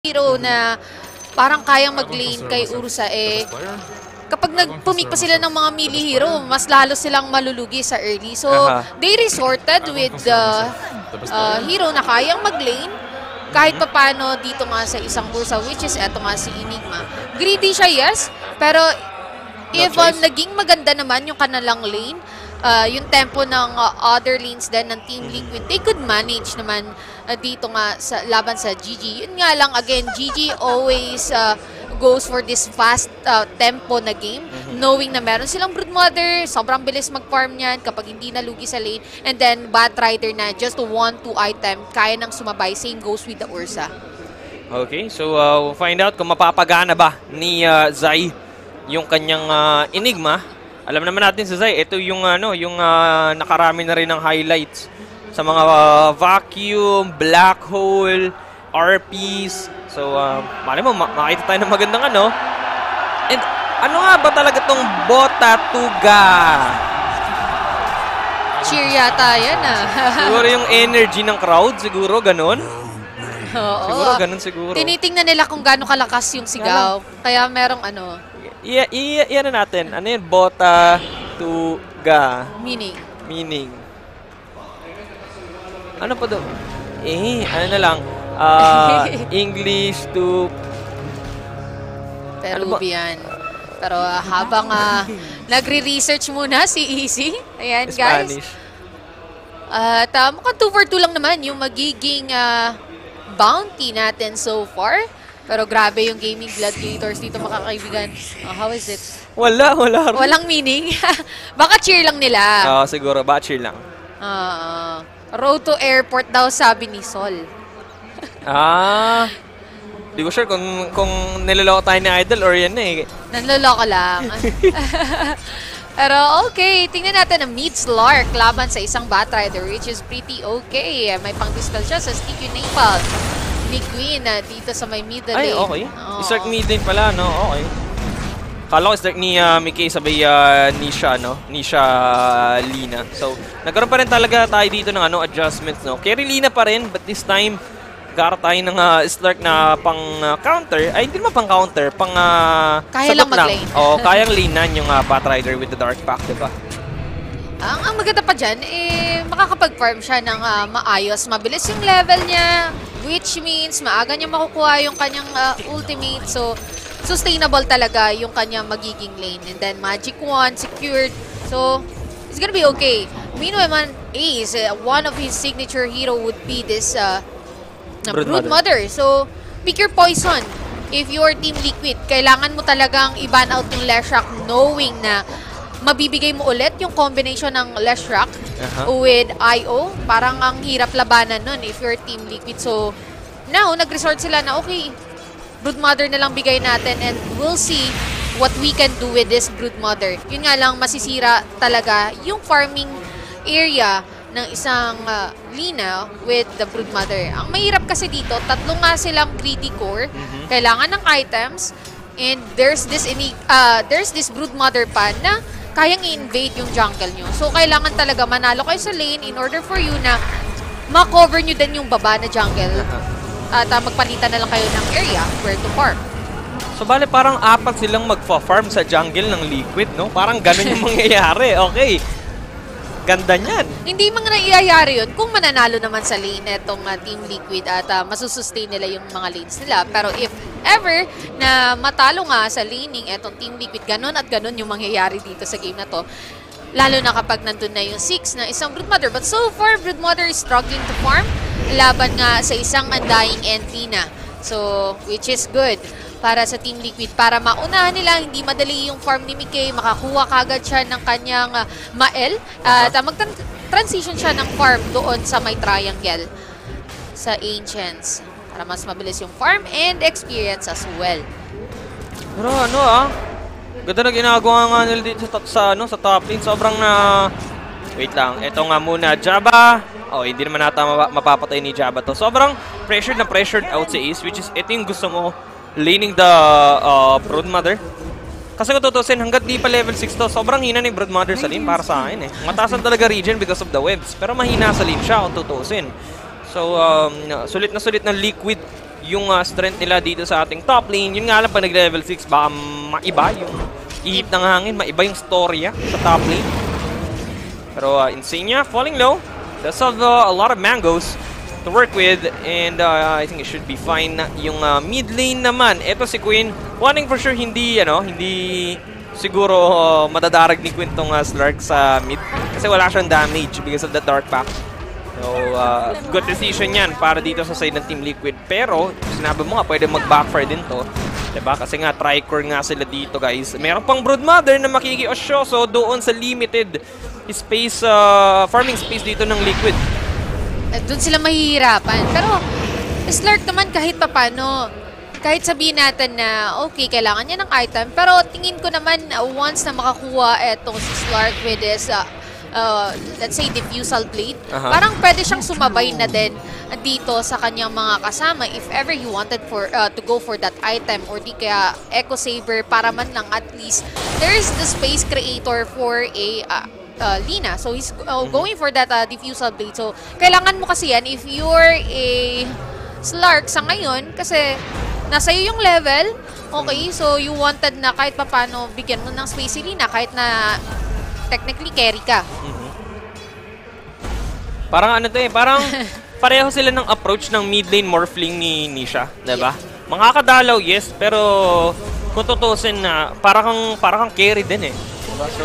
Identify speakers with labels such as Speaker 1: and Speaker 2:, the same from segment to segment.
Speaker 1: hero na parang kayang mag-lane kay Ursa kapag nagpumik pa sila ng mga melee hero, mas lalo silang malulugi sa early. So, they resorted with the hero na kayang mag-lane kahit pa paano dito nga sa isang Ursa, which is eto nga si Enigma. Greedy siya, yes, pero if naging maganda naman yung kanilang lane, yung tempo ng other lanes din ng Team Liquid, they could manage naman dito nga sa laban sa GG. Yun nga lang, again, GG always goes for this fast tempo na game, knowing na meron silang Broodmother, sobrang bilis mag-farm niyan kapag hindi nalugi sa lane, and then Batrider na just 1-2 item, kaya nang sumabay. Same goes with the Ursa.
Speaker 2: Okay, so we'll find out kung mapapagana ba ni Zai yung kanyang Enigma. Alam naman natin sa Zai, ito yung nakarami na rin ng highlights sa mga vacuum, black hole, RPs. So, mali mo, makita tayo ng magandang ano. And ano nga ba talaga tong Bota-Tuga?
Speaker 1: Cheer yata yan
Speaker 2: Siguro yung energy ng crowd, siguro, ganun.
Speaker 1: Oo.
Speaker 2: Siguro, ganun siguro.
Speaker 1: Tinitingnan nila kung gaano kalakas yung sigaw. Kaya merong ano.
Speaker 2: Iyan na natin. Ano yun? Bota-Tuga. Meaning. Ano pa doon? Ano na lang? English to...
Speaker 1: Peruvian. Pero habang nagre-research muna si Easy. Ayan,
Speaker 2: Spanish.
Speaker 1: guys. At mukhang 2 for 2 lang naman yung magiging bounty natin so far. Pero grabe yung Gaimin Gladiators dito, makakaibigan. How is it? Walang meaning. Baka cheer lang nila.
Speaker 2: Siguro. Baka cheer lang.
Speaker 1: Road to airport daw, sabi ni Sol.
Speaker 2: Di ko sure kung niloloko tayo ni Idol or yan eh.
Speaker 1: Nanloloko lang. Pero okay, tingnan natin ang mid Slark laban sa isang Batrider, which is pretty okay. May pang-dispel siya sa Sticky Napal ni Queen dito sa may middle lane.
Speaker 2: Ay, okay. Start mid lane pala, no? Okay. Kala ko start ni Mickey sabay Nisha, no? Nisha Lina. So, nagkaroon pa rin talaga tayo dito ng adjustments, no? Carry Lina pa rin, but this time, gara tayo ng Slark na pang-counter. Ay, hindi naman pang-counter,
Speaker 1: kaya lang mag-lane.
Speaker 2: Kayang lanean yung Batrider with the Dark Pack, diba?
Speaker 1: Ang maganda pa dyan, makakapag-farm siya ng maayos. Mabilis yung level niya, which means maaga niya makukuha yung kanyang ultimate. So, sustainable talaga yung kanyang magiging lane. And then, Magic Wand, secured. So, it's gonna be okay. Meanwhile, Ace, one of his signature hero would be this Broodmother. So, pick your poison. If you're Team Liquid, kailangan mo talagang i-ban out yung Leshrac knowing na mabibigay mo ulit yung combination ng Leshrac with IO. Parang ang hirap labanan nun if you're Team Liquid. So, now, nag-resort sila na, okay, Broodmother na lang bigay natin and we'll see what we can do with this Broodmother. Yun nga lang, masisira talaga yung farming area ng isang Lina with the Broodmother. Ang mahirap kasi dito, tatlo nga silang greedy core, kailangan ng items, and there's this Broodmother pa na kayang i-invade yung jungle nyo. So, kailangan talaga manalo kayo sa lane in order for you na ma-cover nyo din yung baba na jungle. At magpalitan na lang kayo ng area where to farm.
Speaker 2: So, bale, parang 4 silang magfa-farm sa jungle ng Liquid, no? Parang ganun yung mangyayari. Okay. Ganda niyan. Hindi
Speaker 1: mga nangyayari yun kung mananalo naman sa lane itong Team Liquid at masusustain nila yung mga lanes nila. Pero if ever na matalo nga sa laning itong Team Liquid, ganun at ganun yung mangyayari dito sa game na to. Lalo na kapag nandun na yung 6 na isang Broodmother. But so far, Broodmother is struggling to farm laban nga sa isang undying Entina. So, which is good para sa Team Liquid. Para maunahan nila, hindi madali yung farm ni Mickey. Makakuha kagad siya ng kanyang Mael. At mag-transition siya ng farm doon sa may triangle sa Ancients. Para mas mabilis yung farm and experience as well.
Speaker 2: Pero ganda na ginagawa nga nila dito sa top lane. Sobrang wait lang. Ito nga muna, Jabba. Hindi naman nata mapapatay ni Jabba to. Sobrang pressured out si Ace, which is ito yung gusto mo, laning the Broodmother. Kasi kung tutusin, hanggat di pa level 6 to, sobrang hina ni Broodmother sa lane para sa akin eh. Matasan talaga regen because of the webs, pero mahina sa lane siya kung tutusin. So, sulit na Liquid yung strength nila dito sa ating top lane. Yun nga lang, pag nag-level 6, baka maiba yung ihip ng hangin, maiba yung storya sa top lane. Pero Insania, falling low. Does have a lot of mangoes to work with, and I think it should be fine. Yung mid lane naman, eto si Queen, wanting for sure hindi siguro madadarag ni Queen tong Slark sa mid kasi wala siyang damage because of the dark pack. So good decision yan para dito sa side ng Team Liquid, pero sinabi mo nga pwede mag-backfire din to, diba? Kasi nga tricore nga sila dito, guys. Meron pang Broodmother na makikiosyoso doon sa limited space, farming space dito ng Liquid.
Speaker 1: Doon sila mahihirapan. Pero Slark naman kahit papano, kahit sabihin natin na okay, kailangan niya ng item, pero tingin ko naman once na makakuha etong si Slark with this let's say diffusal blade, parang pwede siyang sumabay na din dito sa kanyang mga kasama if ever you wanted to go for that item, or di kaya Echo Saber para man lang at least there's the space creator for a Lina. So he's going for that diffusal blade. So kailangan mo kasi yan if you're a Slark sa ngayon, kasi nasa iyo yung level. Okay, so you wanted na kahit papano bigyan mo ng space si Lina kahit na technically carry ka.
Speaker 2: Parang parang pareho sila ng approach ng mid lane morphling ni Nisha, diba? Yeah. Makakadalaw, yes, pero kung tutusin na parang kang carry din eh. Diba? So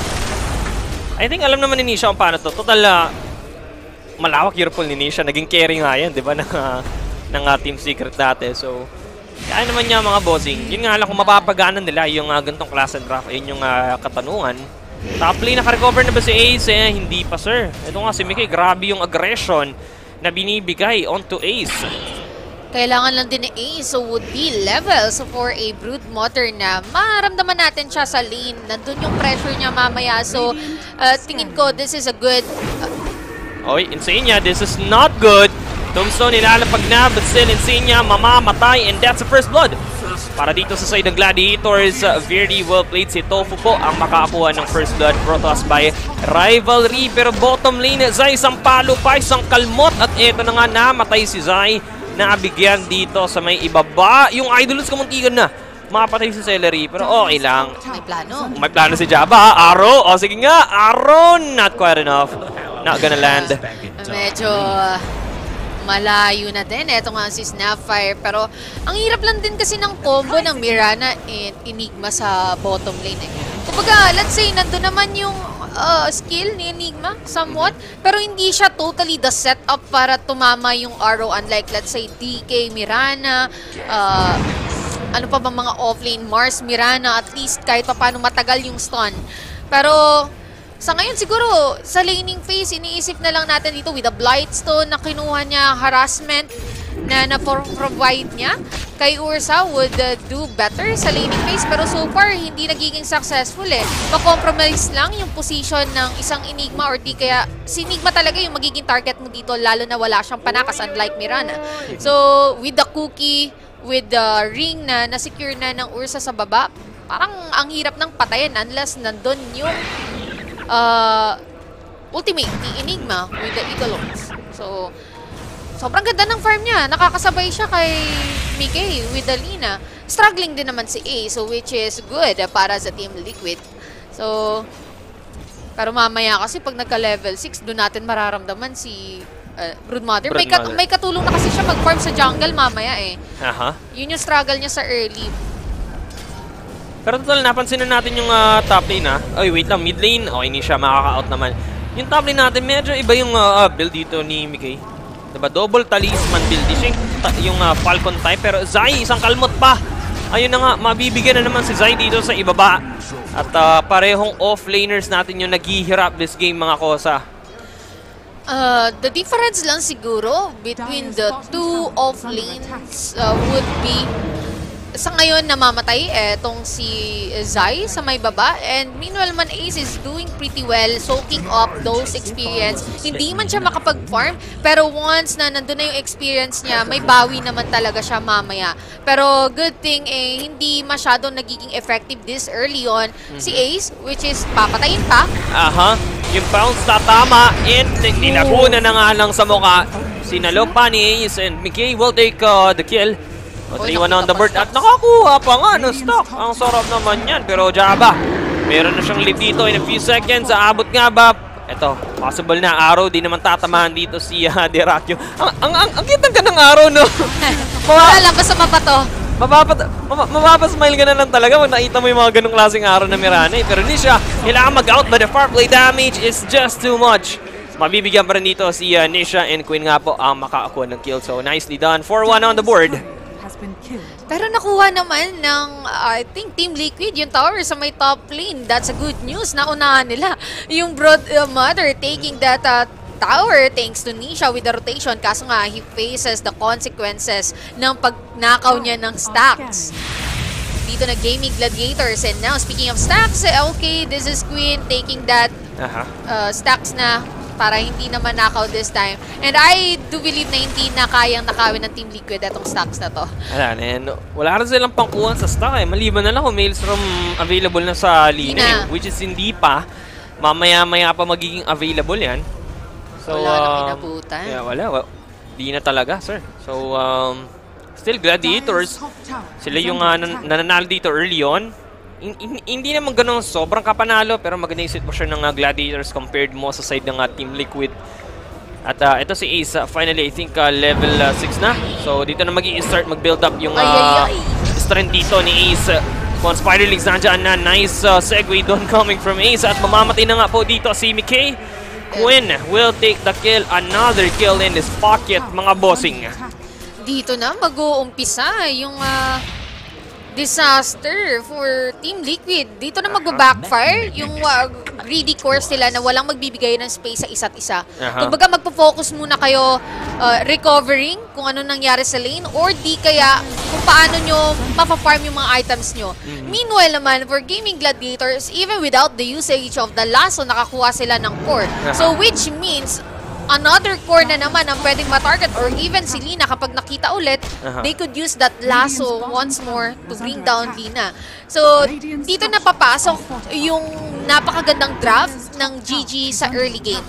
Speaker 2: I think alam naman ni Nisha kung paano to. Total, malawak yung role ni Nisha. Naging carry nga yan, di ba, ng Team Secret dati. So, kaya naman niya mga bossing. Yun nga lang, kung mapapagaanan nila yung ganitong class and draft, yun yung katanungan. Top lane, naka-recover na ba si Ace? Hindi pa, sir. Ito nga si Mickey, grabe yung aggression na binibigay onto Ace.
Speaker 1: Kailangan lang din ni Ace, so would be levels for a Broodmother na maramdaman natin siya sa lane. Nandun yung pressure niya mamaya. So, tingin ko, this is a good...
Speaker 2: Oy, Insania, this is not good. Tombstone, nilalapag na, but still Insania, mamamatay, and that's the first blood. Para dito sa side ng Gladiators, very well played. Si Tofu po ang makakuha ng first blood, brought to us by Rivalry. Pero bottom lane, Zai, isang palo pa, isang kalmot. At eto na nga, namatay si Zai. Nabigyan dito sa may ibaba. Yung Idolus kamuntigan na. Mapatay si Celery, pero okay lang.
Speaker 1: May plano.
Speaker 2: May plano si Jabba. Arrow. O sige nga, Arrow. Not quite enough. Not gonna land.
Speaker 1: Medyo malayo na din. Ito nga si Snapfire. Pero ang hirap lang din kasi ng combo ng Mirana and Enigma sa bottom lane. Kumbaga, let's say, nandun naman yung skill ni Enigma, somewhat. Pero hindi siya totally the setup para tumama yung arrow. Unlike, let's say, DK, Mirana, ano pa bang mga offlane, Mars, Mirana, at least kahit pa paano matagal yung stun. Pero sa ngayon siguro, sa laning phase, iniisip na lang natin dito with the Blightstone na kinuha niya, harassment na na-provide niya kay Ursa would do better sa laning phase, pero so far hindi nagiging successful eh. Ma-compromise lang yung position ng isang Enigma, or di kaya si Enigma talaga yung magiging target mo dito, lalo na wala siyang panakas unlike Mirana. So with the cookie, with the ring na na-secure na ng Ursa sa baba, parang ang hirap ng patayin unless nandun yung ultimate ni Enigma with the Eagles. So sobrang ganda ng farm niya. Nakakasabay siya kay Mickey with the Lina. Struggling din naman si A, so which is good para sa Team Liquid. So, pero mamaya kasi pag nagka-level 6, doon natin mararamdaman si Broodmother. May katulong na kasi siya mag-farm sa jungle mamaya eh. Yun yung struggle niya sa early.
Speaker 2: Pero total, napansin na natin yung top lane Ay, wait lang, mid lane. Okay, hindi siya makaka-out naman. Yung top lane natin, medyo iba yung build dito ni Mickey. Diba? Double talisman build. Yung Falcon type. Pero Zai, isang kalmot pa. Ayun na nga, mabibigyan na naman si Zai dito sa ibaba. At parehong off-laners natin yung naghihirap this game, mga kosa.
Speaker 1: The difference lang siguro between the two off-lanes would be sa ngayon namamatay etong si Zai sa may baba, and meanwhile man Ace is doing pretty well soaking up those experience. Hindi man siya makapag-farm, pero once na nandun na yung experience niya, may bawi naman talaga siya mamaya. Pero good thing hindi masyadong nagiging effective this early on si Ace, which is papatayin pa.
Speaker 2: Yung bounce tatama and ninaguna na nga lang sa mukha. Sinalo pa ni Ace and Mickey will take the kill. O, 3-1 on the board at
Speaker 1: Stocks.
Speaker 2: nakakuha pa nga ng stock. Ang sarap naman yan. Pero Jabba, meron na siyang lead dito in a few seconds. Aabot nga ba? Ito, possible na arrow. Di naman tatamahan dito si Derakyo. Ang kitang ka ng arrow, no?
Speaker 1: Wala lang, basta mapato.
Speaker 2: Mapapasmile ka na lang talaga pag nakita mo yung mga ganong klaseng araw na Mirana. Pero hindi siya kailangan mag-out, but the far play damage is just too much. Mabibigyan pa rin dito si Nisha and Queen nga po ang makakakuha ng kill. So nicely done. 4-1 on the board.
Speaker 1: Pero nakuha naman ng, I think, Team Liquid yung tower sa may top lane. That's a good news. Naunahan nila yung Brood Mother taking that tower thanks to Nisha with the rotation. Kaso nga, he faces the consequences ng pagnakaw niya ng stacks. Dito na Gaimin Gladiators. And now, speaking of stacks, okay, this is Queen taking that stacks na para hindi naman nakaw this time. And I do believe na hindi na kayang nakawin ng Team Liquid atong stacks na to.
Speaker 2: Wala rin silang pangkuhan sa stock eh. Maliban na lang kung Maelstrom available na sa Lina, which is hindi pa. Mamaya-maya pa magiging available yan. So,
Speaker 1: wala na pinabutan.
Speaker 2: Yeah, wala. Di na talaga, sir. So, still Gladiators. Sila yung nananalo dito early on. Hindi naman ganun sobrang kapanalo, pero maganda yung sitwasyon ng Gladiators compared mo sa side ng Team Liquid. At ito si Ace, finally I think level 6 na. So dito na mag-i-start mag-build up yung strength dito ni Ace. Kung Spider Legs nandyan na, nice segue doon coming from Ace. At mamamatay na nga po dito si Mickey. Quinn will take the kill, another kill in his pocket, mga bossing.
Speaker 1: Dito na mag-uumpisa yung disaster for Team Liquid. Dito na mag-backfire yung greedy course nila na walang magbibigay ng space sa isa't isa. Kumbaga magpo-focus muna kayo recovering kung ano nangyari sa lane or di kaya kung paano nyo mapafarm yung mga items nyo. Meanwhile naman, for Gaimin Gladiators, even without the usage of the lasso, nakakuha sila ng core. So which means another core na naman ang pwedeng matarget or even si Lina kapag nakita ulit, they could use that lasso once more to bring down Lina. So, dito na papasok yung napakagandang draft ng GG sa early game.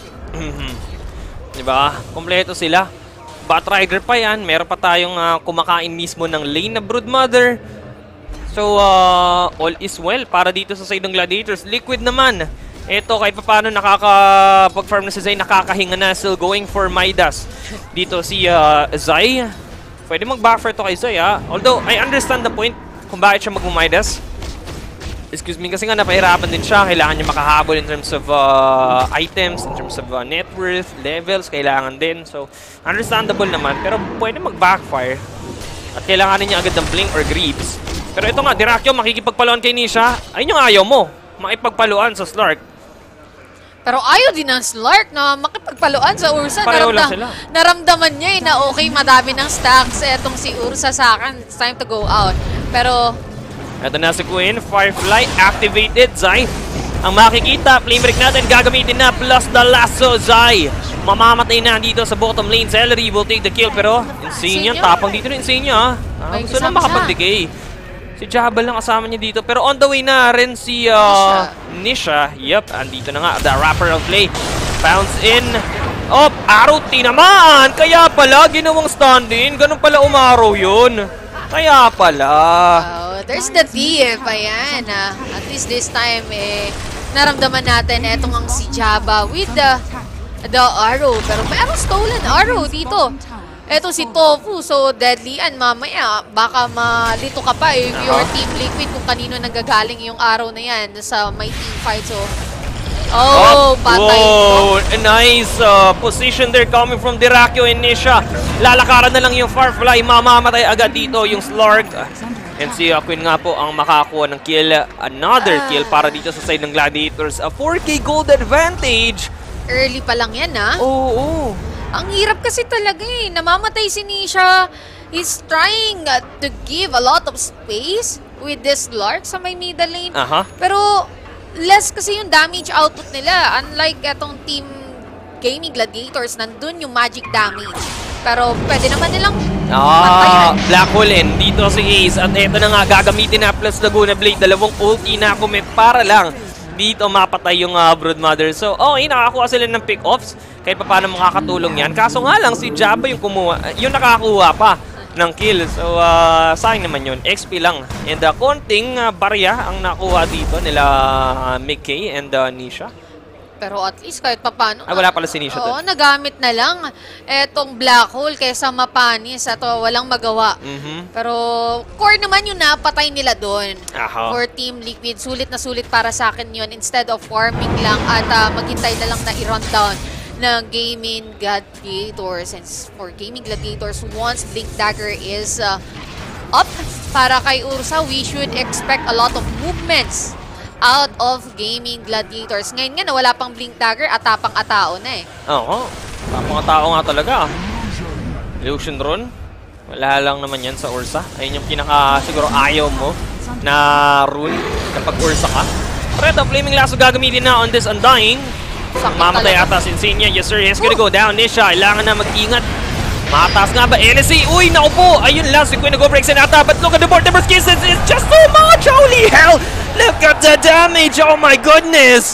Speaker 2: Diba? Kompleto sila. Batrider pa yan. Meron pa tayong kumakain mismo ng lane na Brood Mother. So, all is well para dito sa side ng Gladiators. Liquid naman. Ito, kahit pa paano nakakapag-farm na si Zay, nakakahinga na, still going for Midas. Dito si Zay. Pwede mag-backfire to kay Zay, ha? Although, I understand the point kung bakit siya mag-Midas. Excuse me, kasi nga napahirapan din siya. Kailangan niya makahabol in terms of items, in terms of net worth, levels, kailangan din. So, understandable naman. Pero pwede mag-backfire. At kailangan niya agad ng Blink or Greaves. Pero ito nga, Derakyo, makikipagpaluan kay Nisha. Ayun yung ayaw mo. Makipagpaluan sa Slark.
Speaker 1: Pero ayaw din ng Slark na makipagpaluan sa Ursa. Naramdaman niya na okay, madami ng stacks. Etong si Ursa sa akin, it's time to go out. Pero
Speaker 2: ito na si Queen, Firefly activated. Zai, ang makikita, flame break natin, gagamitin na plus the lasso. Zai, mamamatay na dito sa bottom lane. Celery will take the kill, pero Insane yan, tapang dito na Insane niya. Gusto na makapag-decay. Si Jabal lang kasama niya dito. Pero on the way na rin si Nisha. Yep, andito na nga. The wrapper of play. Bounce in. Oh, arrow tinamaan. Kaya pala, ginawang stand-in. Ganun pala umaraw yun. Kaya pala.
Speaker 1: There's the thief. Ayan. At least this time, naramdaman natin etong ang si Jabba with the arrow. Pero mayroong stolen arrow dito. Eto si Tofu, so deadly and mamaya baka malito ka pa if your Team Liquid kung kanino nanggagaling yung arrow na yan sa may team fight. So, patay.
Speaker 2: Whoa, nice position there coming from Derakyo and Nisha. Lalakaran na lang yung Firefly, mamamatay agad dito yung Slark. And si Queen nga po ang makakuha ng kill, another kill para dito sa side ng Gladiators. A 4K gold advantage.
Speaker 1: Early pa lang yan, ha?
Speaker 2: Oo.
Speaker 1: Ang hirap kasi talaga eh. Namamatay si Nisha. He's trying to give a lot of space with this Lark sa may middle lane. Pero less kasi yung damage output nila. Unlike etong Team Gaimin Gladiators, nandun yung magic damage. Pero pwede naman nilang pantayan.
Speaker 2: Black Hole in. Dito si Ace. At eto na nga, gagamitin na plus Laguna Blade. Dalawang ulti na commit para lang dito mapatay yung Brood Mother. So, nakakuha sila ng pick-offs. kahit pa paano makakatulong yan. Kaso nga lang, si Jabba yung yung nakakuha pa ng kill. So, sayang naman yun. XP lang. And konting barya ang nakuha dito nila Mickey and Nisha.
Speaker 1: Pero at least kahit papano.
Speaker 2: Ay, wala pala si Nisha
Speaker 1: Oo,
Speaker 2: doon.
Speaker 1: nagamit na lang etong black hole kaysa mapanis at walang magawa. Pero core naman yung napatay nila doon. For Team Liquid, sulit na sulit para sa akin yun. Instead of farming lang at maghintay na lang na i-run down ng Gaimin Gladiators. And for Gaimin Gladiators, once Blink Dagger is up para kay Ursa, we should expect a lot of movements out of Gaimin Gladiators. Ngayon nga, wala pang Blink Dagger at tapang-atao na eh.
Speaker 2: Oo. Tapang-atao nga talaga. Illusion Rune. Wala lang naman yan sa Ursa. Ayun yung pinaka siguro ayaw mo na rune kapag Ursa ka. Pero ito, Flaming Lasso gagamitin na on this Undying. Mamatay ata si Insignia. Yes sir, he's gonna go down. Nisha, kailangan na mag-ingat. Mataas nga ba? LSC! Uy, naku po! Ayun lang, si Queen nag-breaks na ata. But look at the board numbers kisses. It's just so much! Holy hell! Look at the damage! Oh my goodness!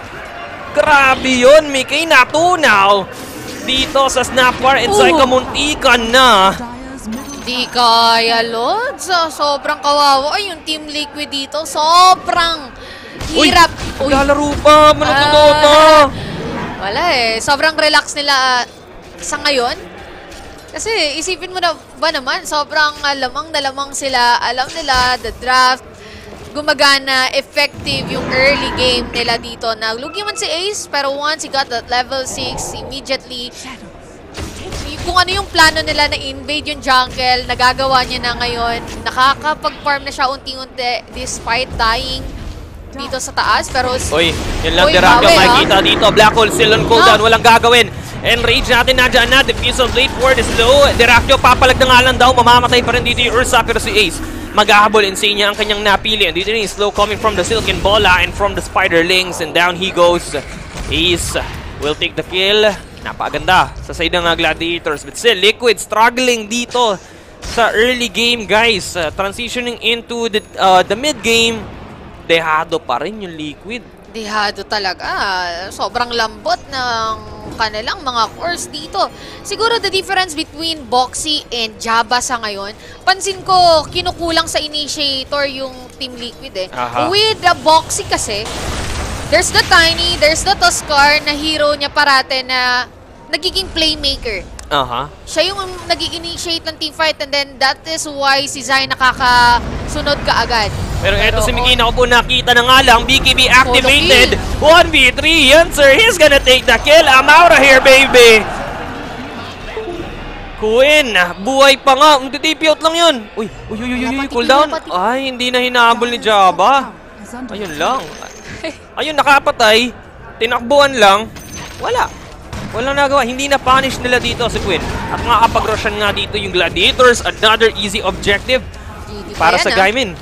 Speaker 2: Grabe yun, Mickey. Natunaw dito sa Snapwire and sa kamuntikan na.
Speaker 1: Di kaya, Lods. Sobrang kawawa. Ay, yung Team Liquid dito, sobrang hirap.
Speaker 2: Uy, lalaro pa. Manutudota.
Speaker 1: Wala eh. Sobrang relax nila sa ngayon. Kasi isipin mo na ba naman, sobrang lamang na lamang sila. Alam nila, the draft, gumagana, effective yung early game nila dito. Naglugi man si Ace, pero once he got that level 6, immediately, kung ano yung plano nila na invade yung jungle, nagagawa niya na ngayon. Nakakapag-farm na siya unti-unti despite dying dito sa taas. Pero
Speaker 2: uy, yun lang Diracchio makikita dito. Black Hole still on cooldown, walang gagawin. Enrage natin, nandiyan na. Diffusal Blade Ward is low. Diracchio, papalag na nga lang daw. Mamamatay pa rin dito yung Ursa, pero si Ace maghahabol. Insane ang kanyang napili. And dito rin yung slow coming from the Silken Bola and from the Spiderlings. And down he goes. Ace will take the kill. Napaganda sa side ng Gladiators. But still, Liquid struggling dito sa early game, guys. Transitioning into the mid game. Dehado pa rin yung Liquid.
Speaker 1: Dehado talaga. Sobrang lambot ng kanilang mga cores dito. Siguro the difference between Boxy and Jabba sa ngayon, pansin ko kinukulang sa initiator yung Team Liquid eh. With the Boxy kasi, there's the Tiny, there's the Tuskar na hero niya parate na nagiging playmaker. Siya yung nag-initiate ng teamfight and then that is why si Zai nakakasunod ka agad.
Speaker 2: Pero eto si Mickey na po nakita na nga lang, BKB activated. 1v3, yan sir, he's gonna take the kill. I'm out of here, baby. Queen, buhay pa nga. TP out lang yun. Uy, cooldown. Ay, hindi na hinahabol ni Jabba. Ayun lang. Ayun, nakapatay. Tinakbuhan lang. Walang nagawa. Hindi na-punish nila dito si Queen. At makakapag-rushan nga dito yung Gladiators. Another easy objective para sa Gaimin.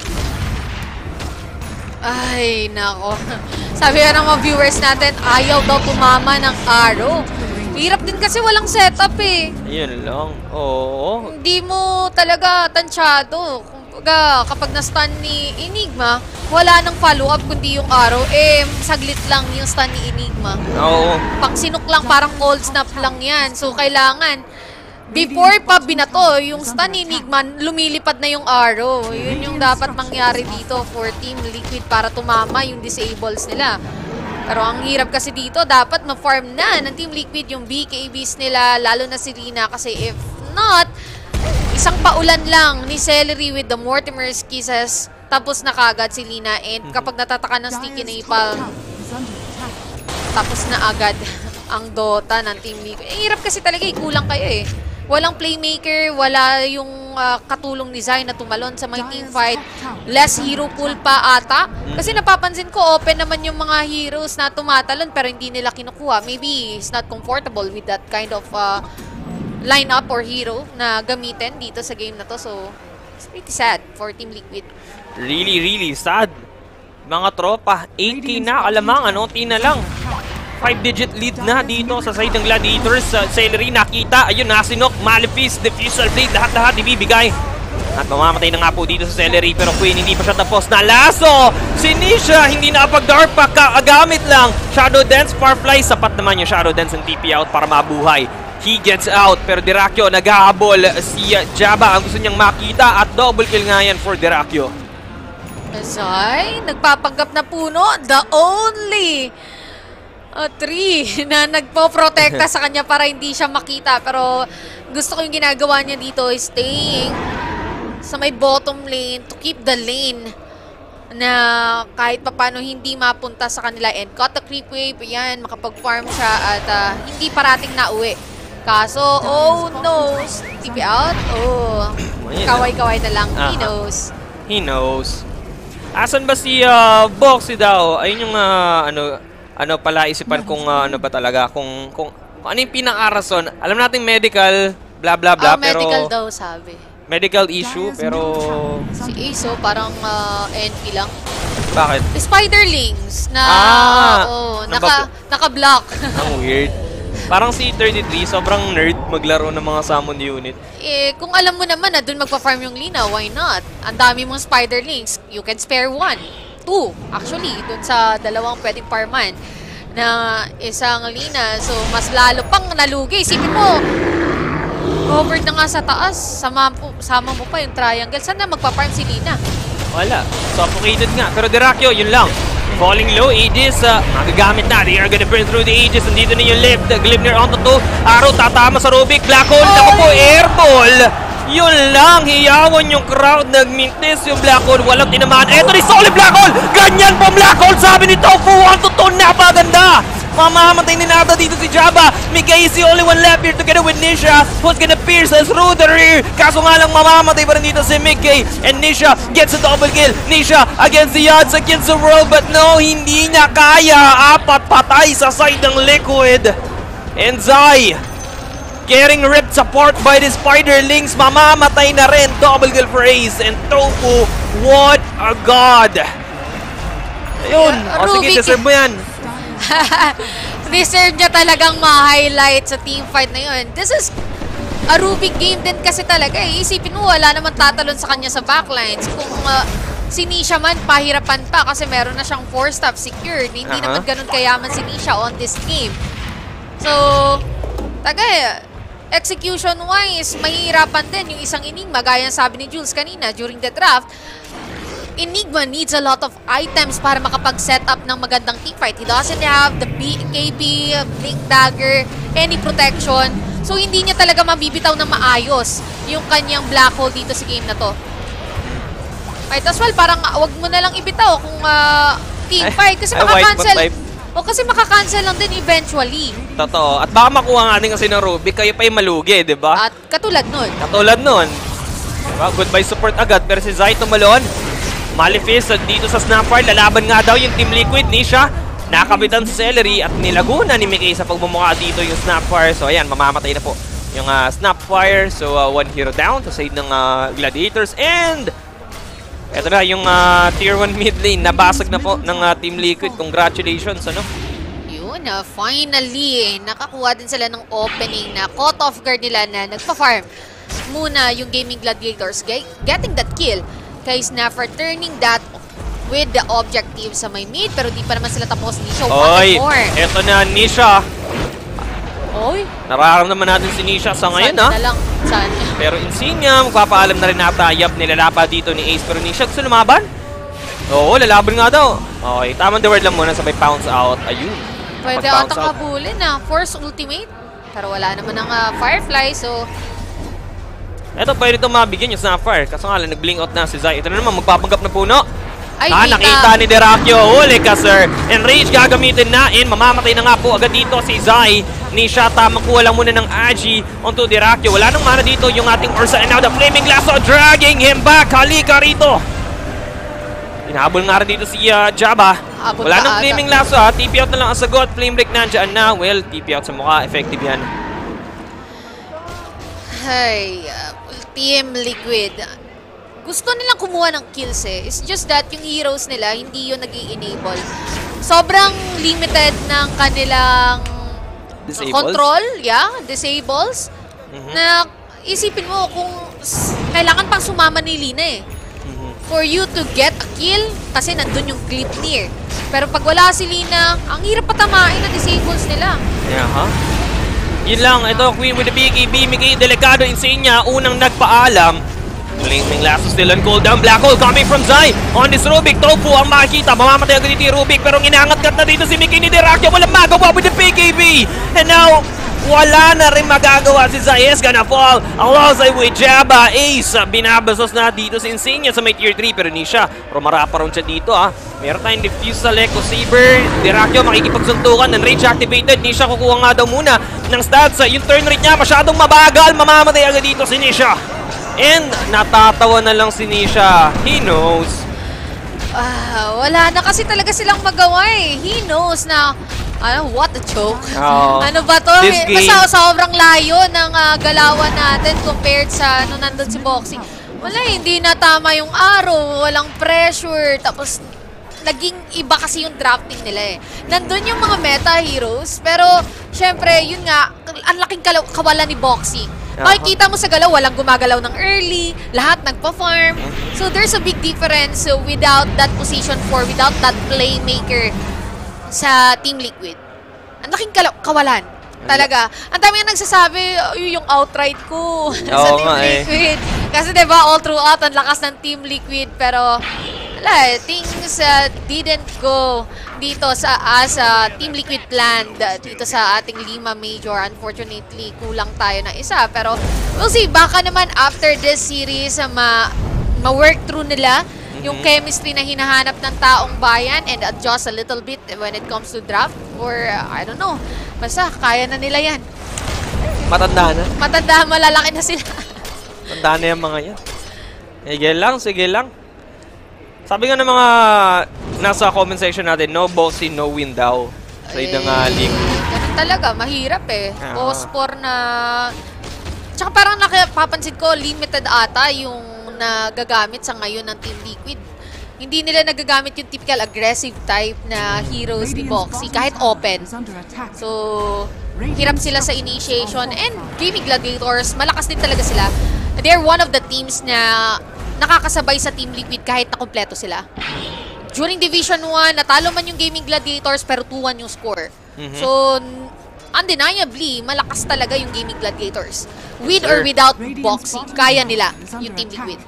Speaker 1: Ay, nako. Sabi nga ng mga viewers natin, ayaw daw tumama ng arrow. Hirap din kasi walang setup eh. Ayun
Speaker 2: lang. Oo.
Speaker 1: Hindi mo talaga tansyado. Kumbaga, kapag na-stun ni Enigma, wala nang follow-up kundi yung arrow. Eh, saglit lang yung stun ni Enigma.
Speaker 2: Oo.
Speaker 1: Pang sinok lang, parang cold snap lang yan. So, kailangan, before pa binato, yung stun ni Enigma, lumilipad na yung arrow. Yun yung dapat mangyari dito for Team Liquid para tumama yung disables nila. Pero ang hirap kasi dito, dapat ma-farm na ng Team Liquid yung BKBs nila, lalo na si Rina. Kasi if not, isang paulan lang ni Celery with the Mortimer's Kisses, tapos na kagad si Lina. And kapag natataka ng Sticky Napalm, tapos na agad ang Dota ng Team Liquid. Hirap kasi talaga, kulang kayo eh. Walang playmaker, wala yung katulong ni Zai na tumalon sa mga teamfight. Less hero pool pa ata. Kasi napapansin ko, open naman yung mga heroes na tumatalon pero hindi nila kinukuha. Maybe he's not comfortable with that kind of lineup or hero na gamitin dito sa game na to. So, it's pretty sad for Team Liquid.
Speaker 2: Really sad. Mga tropa, 8K na, alamangan, unti na lang. 5-digit lead na dito sa side ng Gladiators. Celery nakita, ayun, nasinok, Malefice, Diffusal Blade, lahat-lahat ibibigay. At mamamatay na nga po dito sa Celery, pero Queen hindi pa siya tapos na laso. Si Nisha hindi nakapag-dark pa, gamit lang Shadow Dance, Firefly. Sapat naman yung Shadow Dance ng TP out para mabuhay. He gets out, pero Dirakyo nag-ahabol. Si Jabba ang gusto niyang makita at double kill nga yan for Dirakyo.
Speaker 1: Zai, nagpapanggap na puno. The only 3 na nagpo-protekta sa kanya para hindi siya makita. Pero gusto ko yung ginagawa niya dito is staying sa may bottom lane to keep the lane na kahit papano hindi mapunta sa kanila. And cut the creep wave, yan, makapag-farm siya at hindi parating na uwi. Kaso, oh no, TP out. Oh, kaway-kaway na lang. He knows.
Speaker 2: He knows. Asan ba si Boxy daw? Ayun yung ano pala isipan kung ano ba talaga, kung ano yung pinang-arason. Alam natin medical, bla bla bla, pero
Speaker 1: medical daw sabi.
Speaker 2: Medical issue, pero
Speaker 1: si Ace, parang NP lang.
Speaker 2: Bakit?
Speaker 1: Spiderlings na naka-block.
Speaker 2: Ang weird. Parang si 33, sobrang nerd maglaro ng mga summon unit.
Speaker 1: Eh, kung alam mo naman na dun magpa-farm yung Lina, why not? Ang dami mong Spiderlings. You can spare 1, 2. Actually, dun sa dalawang pwedeng farman na isang Lina. So, mas lalo pang nalugi. Isipin mo, covered na nga sa taas. Sama mo pa yung triangle. Saan na magpa-farm si Lina?
Speaker 2: Wala. Suffocated nga. Pero Dirakyo, yun lang. Falling low, Aegis, magagamit na. They are gonna burn through the Aegis. Nandito na yung lift. Glimmer onto 2. Arrow, tatama sa Rubik. Black hole. Naku po, airball. Yun lang. Hiyawan yung crowd. Nagmintis yung Black hole. Walang tinamaan. Eto ni Solid Black hole. Ganyan po Black hole. Sabi ni Tofu. 1-2. Napaganda. Mamamatay ni Nata dito si Jabba. Mika is the only one left here together with Nisha, who's gonna pierce us through the rear. Kaso nga lang mamamatay pa rin dito si Mickey. And Nisha gets a double kill. Nisha against the odds, against the world. But no, hindi niya kaya. 4 patay sa side ng Liquid. And Zai getting ripped apart by the Spiderlings. Mamamatay na rin. Double kill for Ace. And Tofu, what a god. Ayun. O sige, deserve mo yan.
Speaker 1: Deserve niya talagang ma-highlight sa teamfight na yun. This is a Rubik game din kasi talaga eh. Isipin mo, wala naman tatalon sa kanya sa backlines. Kung si Nisha man, pahirapan pa kasi meron na siyang 4-stop secured. Hindi naman ganun kayaman si Nisha on this game. So, execution-wise, mahihirapan din yung isang Enigma. Gaya sabi ni Jules kanina during the draft, Enigma needs a lot of items para makapag-set up ng magandang teamfight. He doesn't have the KB, Blink Dagger, any protection. So, hindi niya talaga mabibitaw na maayos yung kanyang black hole dito sa game na to. Right, as well, parang wag mo na lang ibitaw kung teamfight kasi makakancel. O kasi makakancel lang din eventually.
Speaker 2: Totoo. At baka makuha nga din kasi ng Rubik, kayo pa yung malugi, di ba?
Speaker 1: At katulad nun.
Speaker 2: Katulad nun. Diba? Goodbye support agad. Pero si Zai tumalon. Malefice dito sa Snapfire. Lalaban nga daw yung Team Liquid. Nisha nakabitan sa Celery at nilaguna ni Mickey sa pagmumukha dito yung Snapfire. So ayan, mamamatay na po yung Snapfire. So 1 hero down sa side ng Gladiators. And eto na yung tier 1 mid lane. Nabasag na po ng Team Liquid. Congratulations, ano?
Speaker 1: Yun, finally, nakakuha din sila ng opening na caught off guard nila na nagpa-farm muna yung Gaimin Gladiators. Getting that kill kay Snapper, turning that with the objective sa may mid, pero di pa naman sila tapos. Nisha,
Speaker 2: oy, eto na Nisha.
Speaker 1: Oy,
Speaker 2: nararamdaman natin si Nisha sa ngayon, ha?
Speaker 1: Saan?
Speaker 2: Pero Insignia, magpapaalam na rin nata. Yap, nilalapa dito ni Ace. Pero Nisha, gusto lumaban? Oo, lalaban nga daw. Okay, tamang the word lang muna sa may pounce out. Ayun.
Speaker 1: Pwede atang habulin na. Force ultimate. Pero wala naman ng Firefly, so
Speaker 2: eto, pwede itong mabigyan yung Snapfire. Kaso nga lang, nag-blink out na si Zai. Ito na naman, magpapanggap na puno.
Speaker 1: Ay,
Speaker 2: nakita ni Dirakyo. Huli ka, sir. Enrage gagamitin na. And mamamatay na nga po agad dito si Zai. Nisha, tamang kuha lang muna ng Agi onto Dirakyo. Wala nang mana dito yung ating Ursa. And now the Flaming Lasso dragging him back. Halika rito. Inahabol nga rin dito si Jabba. Wala nang Flaming Lasso, ha. TP out na lang ang sagot. Flame Break nandiyan na. Well, TP out sa mukha. Effective yan.
Speaker 1: Hey, Team Liquid. Gusto nilang kumuha ng kills eh. It's just that yung heroes nila, hindi yun nag-i-enable. Sobrang limited ng kanilang control. Yeah, disables. Na isipin mo kung kailangan pang sumama ni Lina eh. For you to get a kill, kasi nandun yung clip near. Pero pag wala si Lina, ang hirap patamain na disables nila.
Speaker 2: Yeah, huh? Yun lang, ito Queen with the BKB, Migay Delicado, Insania, unang nagpaalam. Flaming Lasso still on cooldown, Black Hole coming from Zai. On this Rubik, Tofu ang makikita, mamamatay agad dito yung Rubik, pero inangat-kat na dito si Migay ni Derakyo, walang magawa with the BKB. And now, wala na rin magagawa si Zai is gonna fall alongside with Jabba. Ace, binabasos na dito si Insania sa may tier 3 pero ni siya. Rumara pa rin siya dito Meron tayong Diffuse sa Echo Saber. Derakyo makikipagsuntukan ng range activated. Nisha kukuha nga daw muna ng stats. Yung turn rate niya masyadong mabagal. Mamamatay agad dito si Nisha. And natatawa na lang si Nisha. He knows.
Speaker 1: Wala na kasi talaga silang magawa eh. He knows na what a joke. Ano ba to? Basta sobrang layo ng galawan natin compared sa nandun si Boxy. Wala, hindi na tama yung arrow, walang pressure, tapos naging iba kasi yung drafting nila eh. Nandun yung mga meta heroes, pero syempre, yun nga, ang laking kawalan ni Boxy. Makikita mo sa galaw, walang gumagalaw ng early, lahat nagpa-farm. So there's a big difference without that position 4, without that playmaker sa Team Liquid. Ang laking kawalan. Talaga. Ang dami nga nagsasabi, yung outright ko sa Team Liquid. Kasi diba, all throughout, ang lakas ng Team Liquid. Pero, wala, things didn't go dito sa Team Liquid planned dito sa ating Lima Major. Unfortunately, kulang tayo ng isa. Pero, we'll see. Baka naman after this series, ma-work through nila yung chemistry na hinahanap ng taong bayan and adjust a little bit when it comes to draft or I don't know. Basta kaya na nila yan.
Speaker 2: Matanda na.
Speaker 1: Matanda, malalaki na sila.
Speaker 2: Matanda na yung mga yan. Sige lang. Sabi nga ng mga nasa comment section natin, no boxing, no win daw. Sa idang league.
Speaker 1: Ganun talaga, mahirap eh. Ospor na... Tsaka parang napapansin ko, limited ata yung nagagamit sa ngayon ng Team Liquid. Hindi nila nagagamit yung typical aggressive type na heroes ni Boxy kahit open. So, hirap sila sa initiation and Gaimin Gladiators, malakas din talaga sila. They're one of the teams na nakakasabay sa Team Liquid kahit nakompleto sila. During Division 1, natalo man yung Gaimin Gladiators pero 2-1 yung score. So, undeniably, malakas talaga yung Gaimin Gladiators. With or without Boxy, kaya nila yung Team Liquid.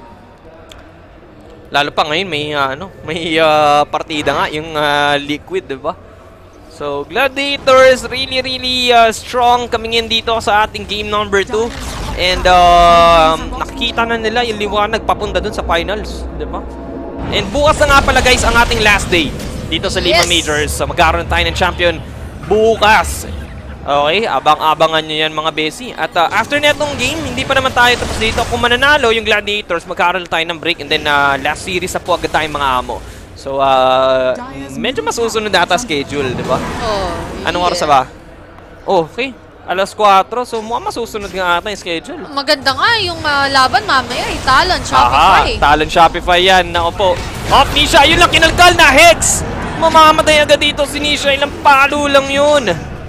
Speaker 2: Lalo pa ngayon, may partida nga, yung Liquid, diba? So, Gladiators, really strong coming in dito sa ating game number 2. And nakikita na nila yung liwanag papunta dun sa finals, diba? And bukas na nga pala guys, ang ating last day dito sa Lima Majors. So, magkaroon tayo ng champion bukas. Okay, abang-abangan nyo yan mga besi. At after netong game, hindi pa naman tayo tapos dito. Kung mananalo yung Gladiators, magkaroon tayo ng break. And then last series na po agad tayong mga amo. So, medyo masusunod ata schedule, di ba? Anong oras ba? Okay, alas 4. So, mukhang masusunod nga ata yung schedule.
Speaker 1: Maganda nga yung laban mamaya. Talon, Shopify.
Speaker 2: Talon, Shopify yan. Nako po. Nisha, yun lang kinalkal na Hex. Mamamatay agad dito si Nisha. Ilang palo lang yun.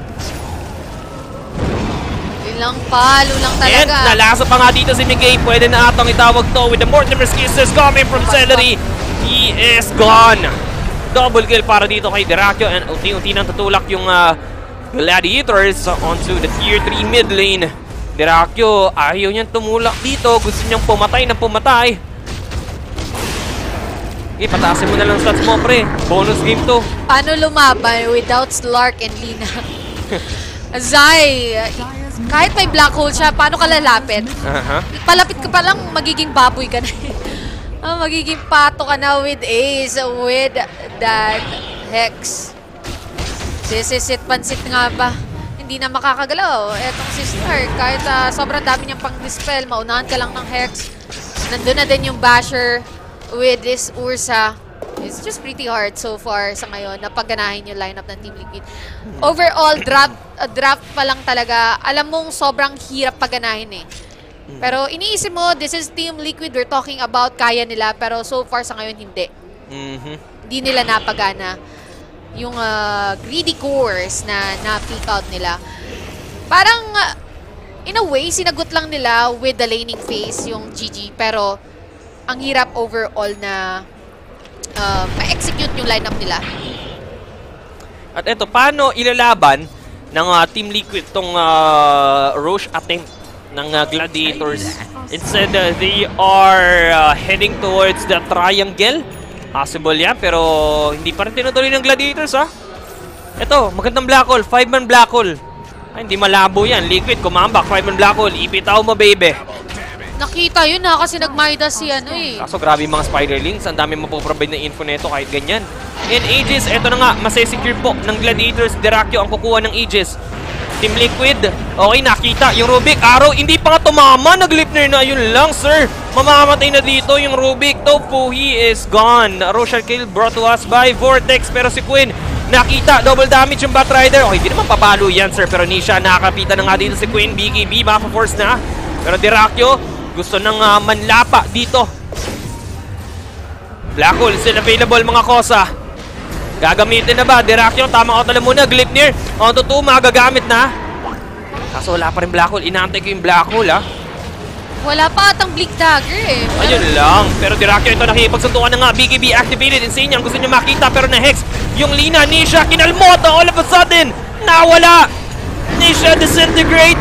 Speaker 1: Ilang palo lang talaga.
Speaker 2: And nalasa pa nga dito si Migay. Pwede na atang itawag to with the Mortimer kisses coming from Celery. He is gone. Double kill para dito kay Derakyo. And unti-unti nang tutulak yung Gladiators onto the tier 3 mid lane. Derakyo, ayaw niyang tumulak dito. Gusto niyang pumatay ng pumatay. Okay, pataasin mo na lang stats mo, pre. Bonus game to.
Speaker 1: Paano lumaban without Slark and Lina? Zai, kahit may black hole siya, paano ka lalapit? Palapit ka pa lang, magiging baboy ka na. Magiging pato ka na with Ace, with that Hex. Sisit pansit nga ba? Hindi na makakagalaw. Etong si Stark, kahit sobrang dami niyang pang-dispel, maunahan ka lang ng Hex. Nandun na din yung Basher with this Ursa. It's just pretty hard so far sa ngayon na pagganahin yung lineup ng Team Liquid. Overall, draft pa lang talaga. Alam mong sobrang hirap pagganahin eh. Pero iniisip mo, this is Team Liquid, we're talking about, kaya nila. Pero so far sa ngayon, hindi. Hindi nila napagana yung greedy cores na na-pick out nila. Parang in a way, sinagot lang nila with the laning phase yung GG. Pero, ang hirap overall na ma-execute yung lineup nila.
Speaker 2: At eto, paano ilalaban ng Team Liquid tong Roche attempt ng Gladiators? Instead, they are heading towards the triangle. Possible yan, pero hindi pa rin tinutuloy ng Gladiators, ha? Eto, magandang black hole, 5-man black hole. Ay, hindi malabo yan. Liquid, kumambak, 5-man black hole. Ipitaw mo, baby.
Speaker 1: Nakita yun ha, kasi nag-Midas si ano eh.
Speaker 2: Kaso grabe yung mga spiderlings. Ang dami mapoprovide na info nito kahit ganyan. In Aegis, eto na nga, masesecure po ng Gladiators. Dirakyo ang kukuha ng Aegis. Team Liquid, okay, nakita yung Rubik. Arrow, hindi pa nga tumama. Nag-Lipner na, yun lang, sir. Mamamatay na dito yung Rubik. Tofu, he is gone. Rochelle kill brought to us by Vortex. Pero si Quinn, nakita, double damage yung Batrider. Okay, hindi naman papalo yan, sir. Pero Nisha, nakakapitan na nga dito si Quinn. BKB, mapa-force na. Pero Dirakyo, gusto nang manlapa dito. Black hole still available, mga kosa. Gagamitin na ba? Dirakyo, tamang auto lang muna. Glipnir, onto 2, magagamit na. Kaso wala pa rin black hole. Inaantay ko yung black hole, ha.
Speaker 1: Wala pa atang Blink Dagger eh.
Speaker 2: Ayun lang. Pero Dirakyo, ito nakipagsuntukan na nga. BKB activated. Insane yan. Gusto niya makita pero na-hex. Yung Lina, Nisha, kinalmota. All of a sudden, nawala. Nisha disintegrate.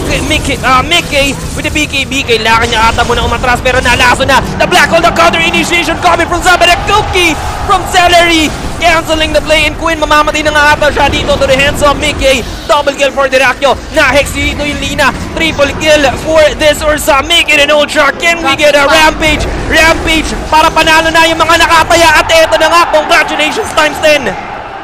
Speaker 2: Mickey with the BKB. Kailangan niya ata muna umatras pero nalaso na. The black hole, the counter initiation coming from Zabara. Cookie from Celery. Canceling the play, and Quinn mamamatay na nga ata siya dito to the hands of Mickey. Double kill for Dirakyo. Na-hex dito yung Lina. Triple kill for this Ursa. Make it an ultra. Can we get a Rampage? Rampage para panalo na yung mga nakataya. At eto na nga, congratulations times 10.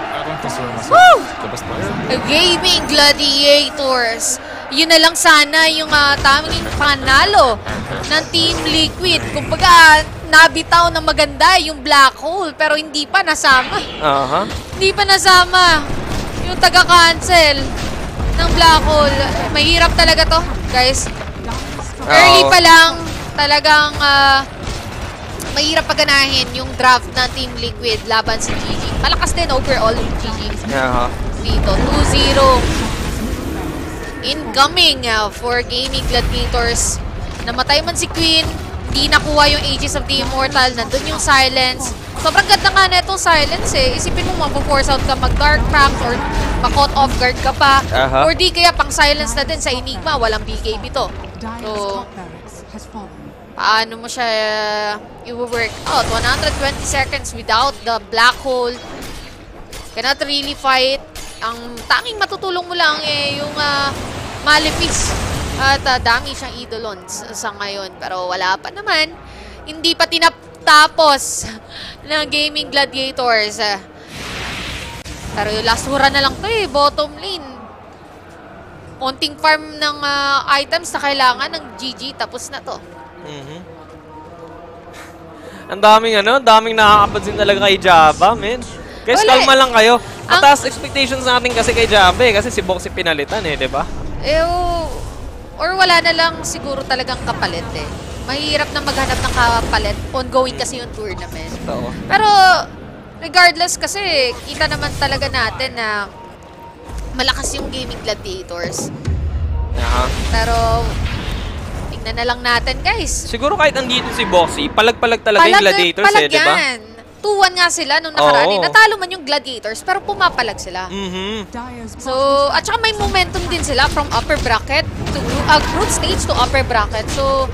Speaker 1: Woo! Gaimin Gladiators. Yun na lang sana yung taming panalo ng Team Liquid. Kumbaga, nabitaw na maganda yung black hole pero hindi pa nasama. Hindi pa nasama yung taga-cancel ng black hole. Mahirap talaga to, guys. Early pa lang, talagang mahirap paganahin yung draft ng Team Liquid laban sa GG. Malakas din overall yung GG. Dito, 2-0. Incoming for Gaimin Gladiators. Namatay man si Queen. Hindi nakuha yung Aegis of the Immortal. Nandun yung silence. Sobrang ganda nga na itong silence eh. Isipin mo mag-force out ka, mag-dark crack or ma-caught off guard ka pa. Or di kaya pang silence na din sa Enigma. Walang BKB to. So, paano mo siya i-work out? 120 seconds without the black hole. Cannot really fight. Ang tanging matutulong mo lang eh yung Malefice. At dami siyang idolon sa ngayon. Pero wala pa naman. Hindi pa tinapos ng Gaimin Gladiators. Pero yung last hura na lang to eh. Bottom lane. Konting farm ng items na kailangan ng GG. Tapos na to.
Speaker 2: Ang daming nakakapansin talaga kay Jabba, men. Guys, kalma lang kayo. Mataas expectations natin kasi kay Jabba kasi si Boxy pinalitan eh, di ba?
Speaker 1: Or wala na lang siguro talagang kapalit eh. Mahirap na maghanap ng kapalit. Ongoing kasi yung tournament. Pero regardless kasi, kita naman talaga natin na malakas yung Gaimin Gladiators. Pero tingnan na lang natin, guys.
Speaker 2: Siguro kahit andito si Boxy, palag-palag talaga yung Gladiators eh, di ba?
Speaker 1: 2-1 nga sila nung nakaraan. Natalo man yung Gladiators, pero pumapalag sila. So, at saka may momentum din sila from upper bracket to group stage to upper bracket. So,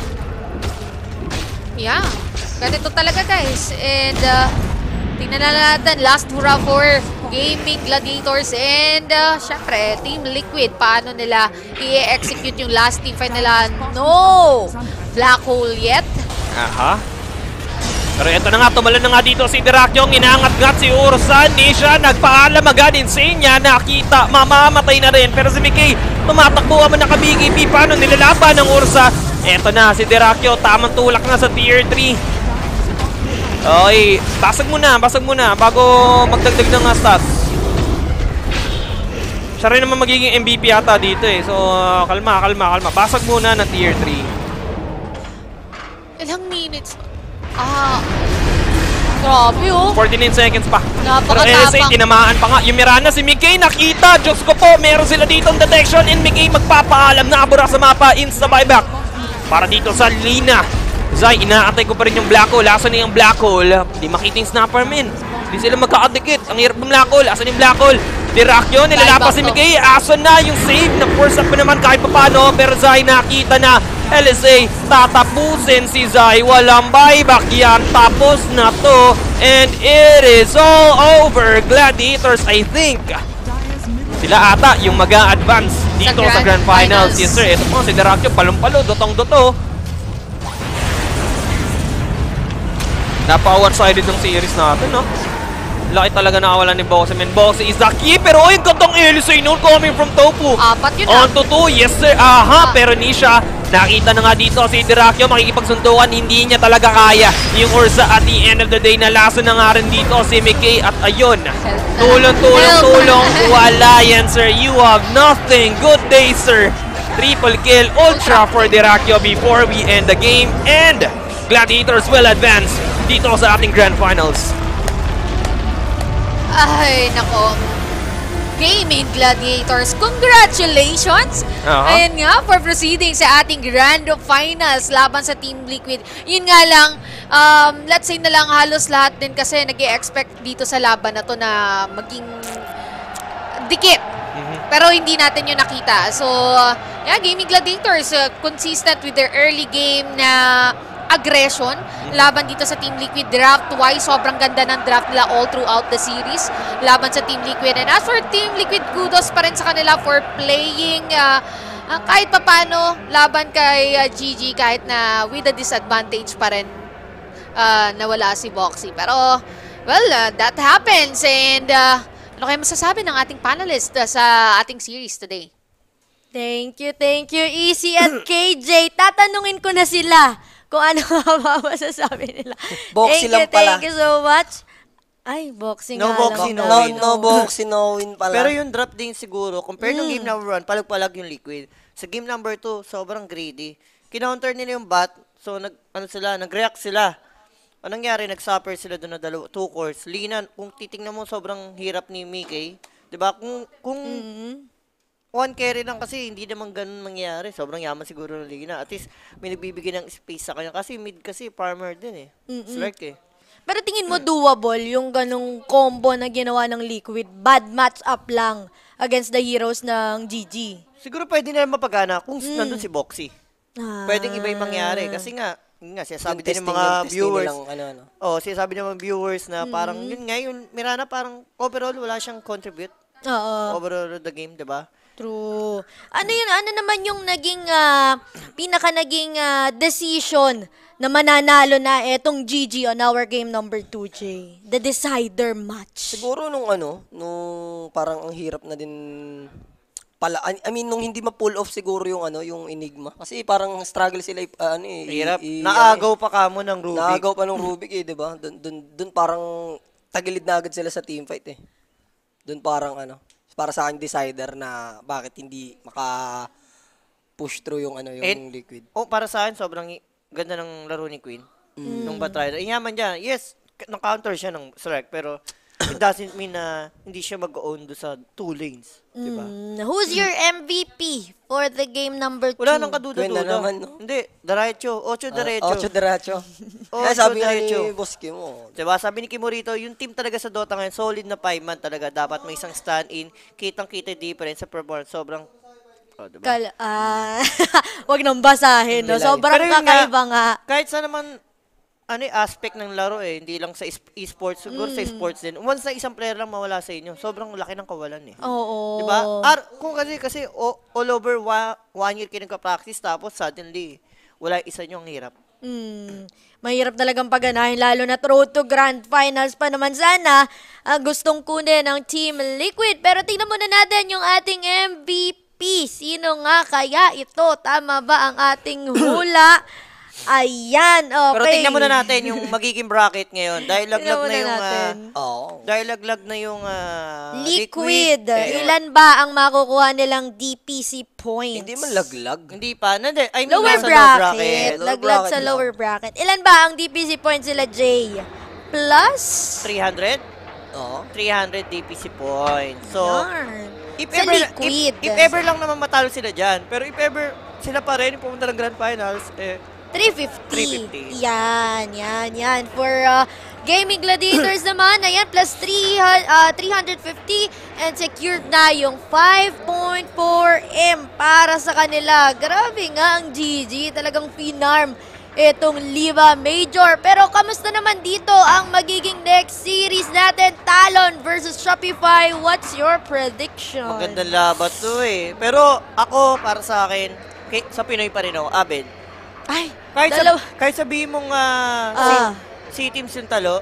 Speaker 1: yeah. Ganito talaga, guys. And, tingnan na natin. Last hurrah for Gaimin Gladiators. And, syempre, Team Liquid. Paano nila i-execute yung last team fight nila? No! Black hole yet?
Speaker 2: Pero ito na nga, tumalan na nga dito si Dirakyo. Inangat-ngat si Ursa. Nisha, nagpaalam agad. Insane niya. Nakita, mamamatay na rin. Pero si Mickey, tumatakbo naman naka-BKB. Paano nilalaban ng Ursa? Ito na, si Dirakyo. Tamang tulak na sa tier 3. Okay, basag muna bago magdagdag ng stats. Siya rin naman magiging MVP ata dito eh. So, kalma. Basag muna ng tier 3.
Speaker 1: Ilang minutes? Grabe, oh.
Speaker 2: 49 seconds pa. Pero
Speaker 1: Napakatapang.
Speaker 2: SA, tinamaan pa nga. Yung Mirana, si Mikay, nakita. Diyos ko po, meron sila dito ang detection. And Mikay magpapaalam na abura sa mapa. Insta buyback. Para dito sa Lina. Zay, inaatay ko pa rin yung black hole. Asan na yung black hole? Di makita yung snapper, men. Di sila magkakadikit. Ang hirap ng black hole. Asan yung black hole? Dirakyo, nilalapas si Mikay. Asan na yung save? Na-force up pa naman kahit papano. Pero Zay, nakita na. LSA, tatapusin si Zay. Walang buyback yan. Tapos na to. And it is all over. Gladiators, I think. Sila ata yung mag-a-advance dito sa Grand Finals. Yes, sir. Ito po, si Dirakyo, palong-palo, dotong-doto. Napa-one-sided ng series natin, no? Laki talaga nakawalan ni Boxy. And Boxy is the key. Pero yung gandang LSA noon coming from Tofu.
Speaker 1: Apat yun
Speaker 2: On to 2, yes sir. Aha, pero ni siya. Nakita na nga dito si Dirakyo. Makikipagsuntukan, hindi niya talaga kaya. Yung Ursa at the end of the day, nalaso na nga rin dito si Mikay. At ayun, tulong. Wala yan sir. You have nothing. Good day sir. Triple kill, ultra for Dirakyo before we end the game. And Gladiators will advance dito sa ating Grand Finals.
Speaker 1: Ay, nako. Gaimin Gladiators, congratulations! Ayan nga, for proceeding sa ating Grand Finals laban sa Team Liquid. Yun nga lang, let's say na lang halos lahat din kasi nag-i-expect dito sa laban na to na maging dikit. Pero hindi natin yun nakita. So, yeah, Gaimin Gladiators, consistent with their early game na aggression laban dito sa Team Liquid. Draft-wise, sobrang ganda ng draft nila all throughout the series laban sa Team Liquid. And as for Team Liquid, kudos pa rin sa kanila for playing kahit papano laban kay GG kahit na with a disadvantage pa rin nawala si Boxy. Pero, well, that happens. And ano kayo masasabi ng ating panelist sa ating series today?
Speaker 3: Thank you, Easy at KJ. Tatanungin ko na sila kung ano nga masasabi nila.
Speaker 4: Boxy lang pala.
Speaker 3: Thank you so much. Ay, boxing
Speaker 5: No
Speaker 3: nga
Speaker 5: boxy,
Speaker 3: lang.
Speaker 5: no win.
Speaker 4: No boxy, no win pala.
Speaker 5: Pero yung drop din siguro, compare nung game number 1, palag-palag yung Liquid. Sa game number 2, sobrang greedy. Kinounter nila yung bat, so nag-react sila. Anong nangyari? Nag-suffer sila doon na 2 cores. Lina, kung titingnan mo, sobrang hirap ni Mikay. Diba? Kung one carry lang kasi, hindi naman ganun mangyari. Sobrang yaman siguro ng Lina. At least, may nagbibigay ng space sa kanya. Kasi mid kasi, farmer din eh. Slurk eh.
Speaker 3: Pero tingin mo doable yung ganong combo na ginawa ng Liquid? Bad match-up lang against the heroes ng GG.
Speaker 5: Siguro pwede na mapagana kung nandun si Boxy. Pwedeng iba yung mangyari. Kasi nga sinasabi din ng mga viewers. Sinasabi ng mga viewers na parang, yun nga, yung Mirana parang overall wala siyang contribute. Overall the game, diba?
Speaker 3: True. Ano naman yung naging naging decision na mananalo na etong GG on our game number 2, Jay? The decider match.
Speaker 4: Siguro nung parang ang hirap na din pala. I mean, nung hindi ma-pull off siguro yung Enigma. Kasi parang struggle sila
Speaker 5: hirap. Naagaw pa kamo ng Rubik.
Speaker 4: Naagaw pa ng Rubik diba? Dun parang tagilid na agad sila sa teamfight eh. Dun parang para sa akin decider na bakit hindi maka-push through yung Liquid.
Speaker 5: Para sa akin, sobrang ganda ng laro ni Queen. Nung Batrider. Inyaman niya. Yes, na-counter siya ng strike, pero it doesn't mean na hindi siya mag-own do sa 2 lanes. Diba?
Speaker 3: Who's your MVP for the game number 2?
Speaker 5: Wala nang kaduda-duda.
Speaker 4: naman, no?
Speaker 5: Hindi, diretso. 8 diretso.
Speaker 4: 8 diretso.
Speaker 5: Kaya
Speaker 4: sabi nga ni Boss Kim
Speaker 5: Diba, sabi ni Kimurito, yung team talaga sa Dota ngayon, solid na 5-man talaga. Dapat may isang stand-in. Kitang-kita difference sa performance. Sobrang, diba?
Speaker 3: Wag nang basahin, no? Sobrang kakaiba nga.
Speaker 5: Kahit sa naman, aspect ng laro hindi lang sa esports, siguro sa sports din. Once na isang player lang mawala sa inyo, sobrang laki ng kawalan eh.
Speaker 3: Oo.
Speaker 5: Diba? Kung kasi all over 1 year kayo nagka-practice, tapos suddenly, wala isa nyo ang hirap.
Speaker 3: Mahirap talagang paganahin, lalo na road to Grand Finals pa naman sana ang gustong kunin ng Team Liquid. Pero tingnan muna natin yung ating MVP. Sino nga kaya ito? Tama ba ang ating hula? Ayan, okay.
Speaker 5: Pero tingnan muna natin yung magiging bracket ngayon. Dahil laglag na yung
Speaker 3: Liquid. Ilan ba ang makukuha nilang DPC points?
Speaker 4: Hindi man laglag.
Speaker 5: Hindi pa. I mean,
Speaker 3: Lower bracket. Laglag sa lower bracket. Ilan ba ang DPC points sila, Jay? plus
Speaker 5: 300?
Speaker 4: Oo.
Speaker 5: 300 DPC points. So,
Speaker 3: yarn.
Speaker 5: if
Speaker 3: Sa
Speaker 5: ever,
Speaker 3: liquid.
Speaker 5: if ever lang naman matalo sila dyan, pero if ever sila pa rin pumunta ng Grand Finals,
Speaker 3: 350.
Speaker 5: 350.
Speaker 3: Yan. For Gaimin Gladiators naman, ayan, plus 350 and secured na yung 5.4M para sa kanila. Grabe nga ang GG, talagang pinarm itong Lima Major. Pero kamusta naman dito ang magiging next series natin? Talon versus Shopify. What's your prediction?
Speaker 5: Magandang laban to eh. Pero ako, para sa akin, sa Pinoy pa rin ako, Abed.
Speaker 3: Ay,
Speaker 5: Kahit sabihin mong si teams yung Talon,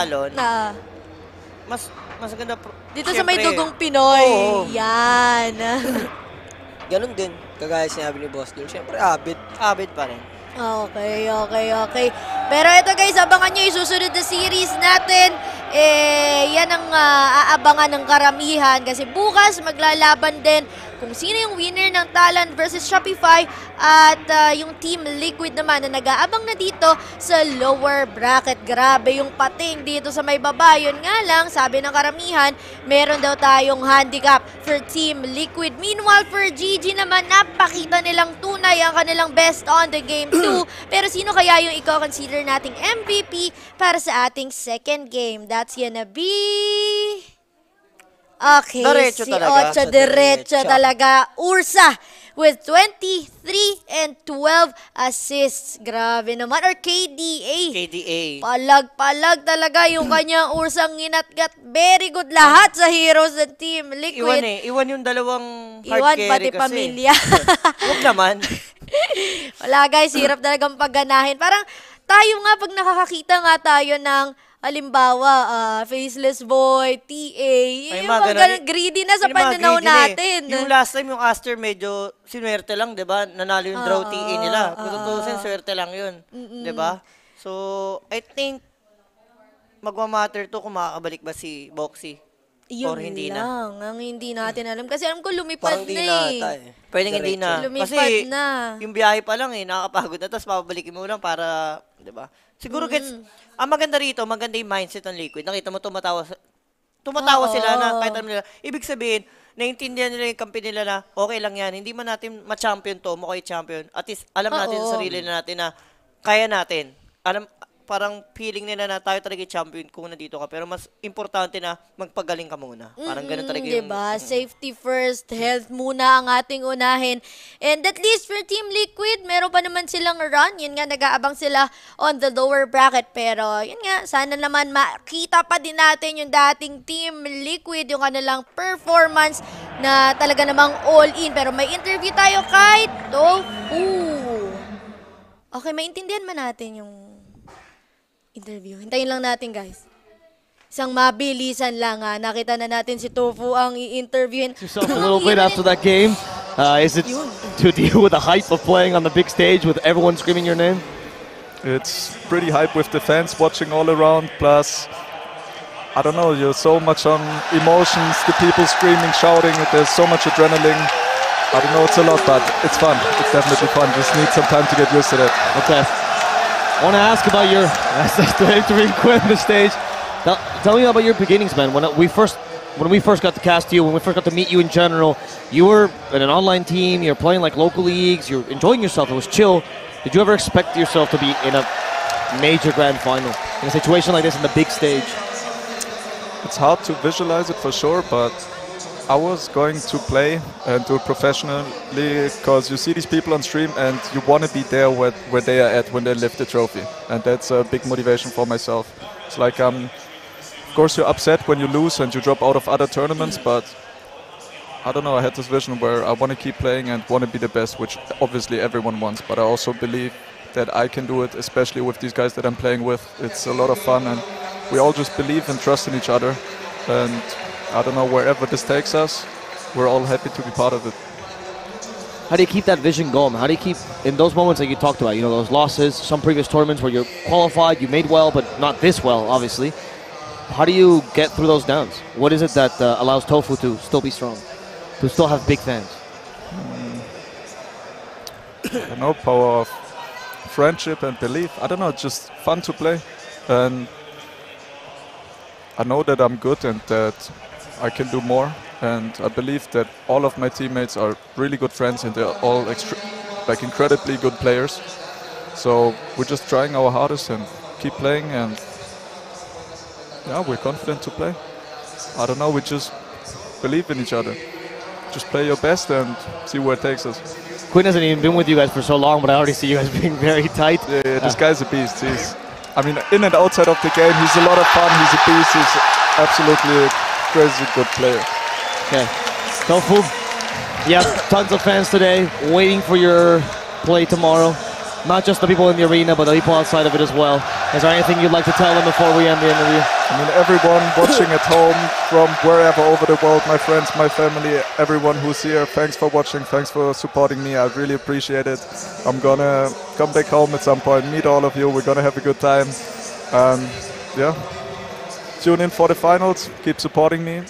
Speaker 5: mas maganda
Speaker 3: dito sa may dugong Pinoy.
Speaker 5: Oo.
Speaker 3: Yan.
Speaker 4: Ganun din. Kagaya sinabi ni Boss Jun. Siyempre, Abid.
Speaker 5: Abed pa rin.
Speaker 3: Okay. Pero ito guys, abangan nyo yung susunod na series natin. Yan ang aabangan ng karamihan kasi bukas maglalaban din kung sino yung winner ng Talon versus Shopify at yung Team Liquid naman na nag-aabang na dito sa lower bracket. Grabe yung pating dito sa may baba. Yun nga lang, sabi ng karamihan, meron daw tayong handicap for Team Liquid. Meanwhile, for GG naman, napakita nilang tunay ang kanilang best on the game 2. Pero sino kaya yung i-consider nating MVP para sa ating second game? That's gonna be... Okay,
Speaker 5: Diretso
Speaker 3: si
Speaker 5: talaga.
Speaker 3: Ocho diretso talaga. Ursa with 23 and 12 assists. Grabe naman. Or KDA.
Speaker 5: KDA.
Speaker 3: Palag talaga yung kanyang Ursang inatgat. Very good lahat sa heroes ng Team Liquid.
Speaker 5: Iwan yung dalawang hard
Speaker 3: Iwan
Speaker 5: carry
Speaker 3: pati
Speaker 5: kasi.
Speaker 3: pamilya.
Speaker 5: Huwag naman.
Speaker 3: Wala guys, hirap talagang pagganahin. Parang tayo nga pag nakakakita nga tayo ng halimbawa, Faceless Boy, TA, yung mga ganun, greedy na sa pananaw natin.
Speaker 5: Yung last time, yung Aster, medyo sinuwerte lang, di ba? Nanalo yung draw TA nila. Kung tutusin, swerte lang yun. Di ba? So, I think, magmamatter to kung makakabalik ba si Boxy.
Speaker 3: Yun
Speaker 5: or hindi
Speaker 3: lang, ang hindi natin alam. Kasi alam ko
Speaker 4: Parang
Speaker 3: lumipad
Speaker 4: di
Speaker 3: na
Speaker 4: na
Speaker 3: eh.
Speaker 4: ata eh.
Speaker 5: Pwedeng hindi na.
Speaker 3: Lumipad
Speaker 5: Kasi,
Speaker 3: na.
Speaker 5: yung biyahe pa lang nakakapagod na. Tapos, papabalikin mo lang para, di ba? Siguro ang maganda rito, maganda yung mindset ng Liquid. Nakita mo, tumatawa sila na kahit alam nila. Ibig sabihin, naiintindihan nila yung kampi nila na okay lang yan. Hindi man natin ma-champion to, mukhang champion. At least, alam natin sa sarili natin na kaya natin. Parang feeling nila na tayo talaga yung champion kung nandito ka. Pero mas importante na magpagaling ka muna. Parang ganun talaga yung...
Speaker 3: Diba? Safety first, health muna ang ating unahin. And at least for Team Liquid, meron pa naman silang run. Yun nga, nag-aabang sila on the lower bracket. Pero yun nga, sana naman makita pa din natin yung dating Team Liquid, yung kanilang performance na talaga namang all-in. Pero may interview tayo kay Tofu. Okay, maintindihan man natin yung interview. Hintayin lang natin, guys. Isang mabilisan lang, ha. Nakita na natin si Tofu ang i-interviewin.
Speaker 6: Yourself a little bit after that game. Is it to deal with the hype of playing on the big stage with everyone screaming your name?
Speaker 7: It's pretty hype with the fans watching all around. Plus, I don't know, you're so much on emotions, the people screaming, shouting. There's so much adrenaline. I don't know, it's a lot, but it's fun. It's definitely fun. Just need some time to get used to that.
Speaker 6: Okay. I want to ask about your entering quit the stage. Tell me about your beginnings, man. When we first got to cast you, when we first got to meet you in general, you were in an online team. You're playing like local leagues. You're enjoying yourself. It was chill. Did you ever expect yourself to be in a major grand final in a situation like this in the big stage?
Speaker 7: It's hard to visualize it for sure, but I was going to play and do it professionally because you see these people on stream and you want to be there where they are at when they lift the trophy. And that's a big motivation for myself. It's like, of course you're upset when you lose and you drop out of other tournaments, but I don't know, I had this vision where I want to keep playing and want to be the best, which obviously everyone wants, but I also believe that I can do it, especially with these guys that I'm playing with. It's a lot of fun and we all just believe and trust in each other. And I don't know, wherever this takes us, we're all happy to be part of it.
Speaker 6: How do you keep that vision going? How do you keep, in those moments that you talked about, you know, those losses, some previous tournaments where you're qualified, you made well, but not this well, obviously. How do you get through those downs? What is it that allows Tofu to still be strong, to still have big fans?
Speaker 7: I don't know, power of friendship and belief. I don't know, it's just fun to play. And I know that I'm good and that I can do more. And I believe that all of my teammates are really good friends and they're all incredibly good players. So we're just trying our hardest and keep playing, and yeah, we're confident to play. I don't know, we just believe in each other. Just play your best and see where it takes us.
Speaker 6: Quinn hasn't even been with you guys for so long, but I already see you guys being very tight.
Speaker 7: Yeah, this guy's a beast. I mean, in and outside of the game, he's a lot of fun. He's a beast. He's absolutely a crazy good player.
Speaker 6: Okay. Tofu, you have tons of fans today waiting for your play tomorrow. Not just the people in the arena, but the people outside of it as well. Is there anything you'd like to tell them before we end the interview?
Speaker 7: I mean, everyone watching at home from wherever over the world, my friends, my family, everyone who's here, thanks for watching, thanks for supporting me. I really appreciate it. I'm gonna come back home at some point, meet all of you. We're gonna have a good time. Yeah. Tune in for the finals. Keep supporting me.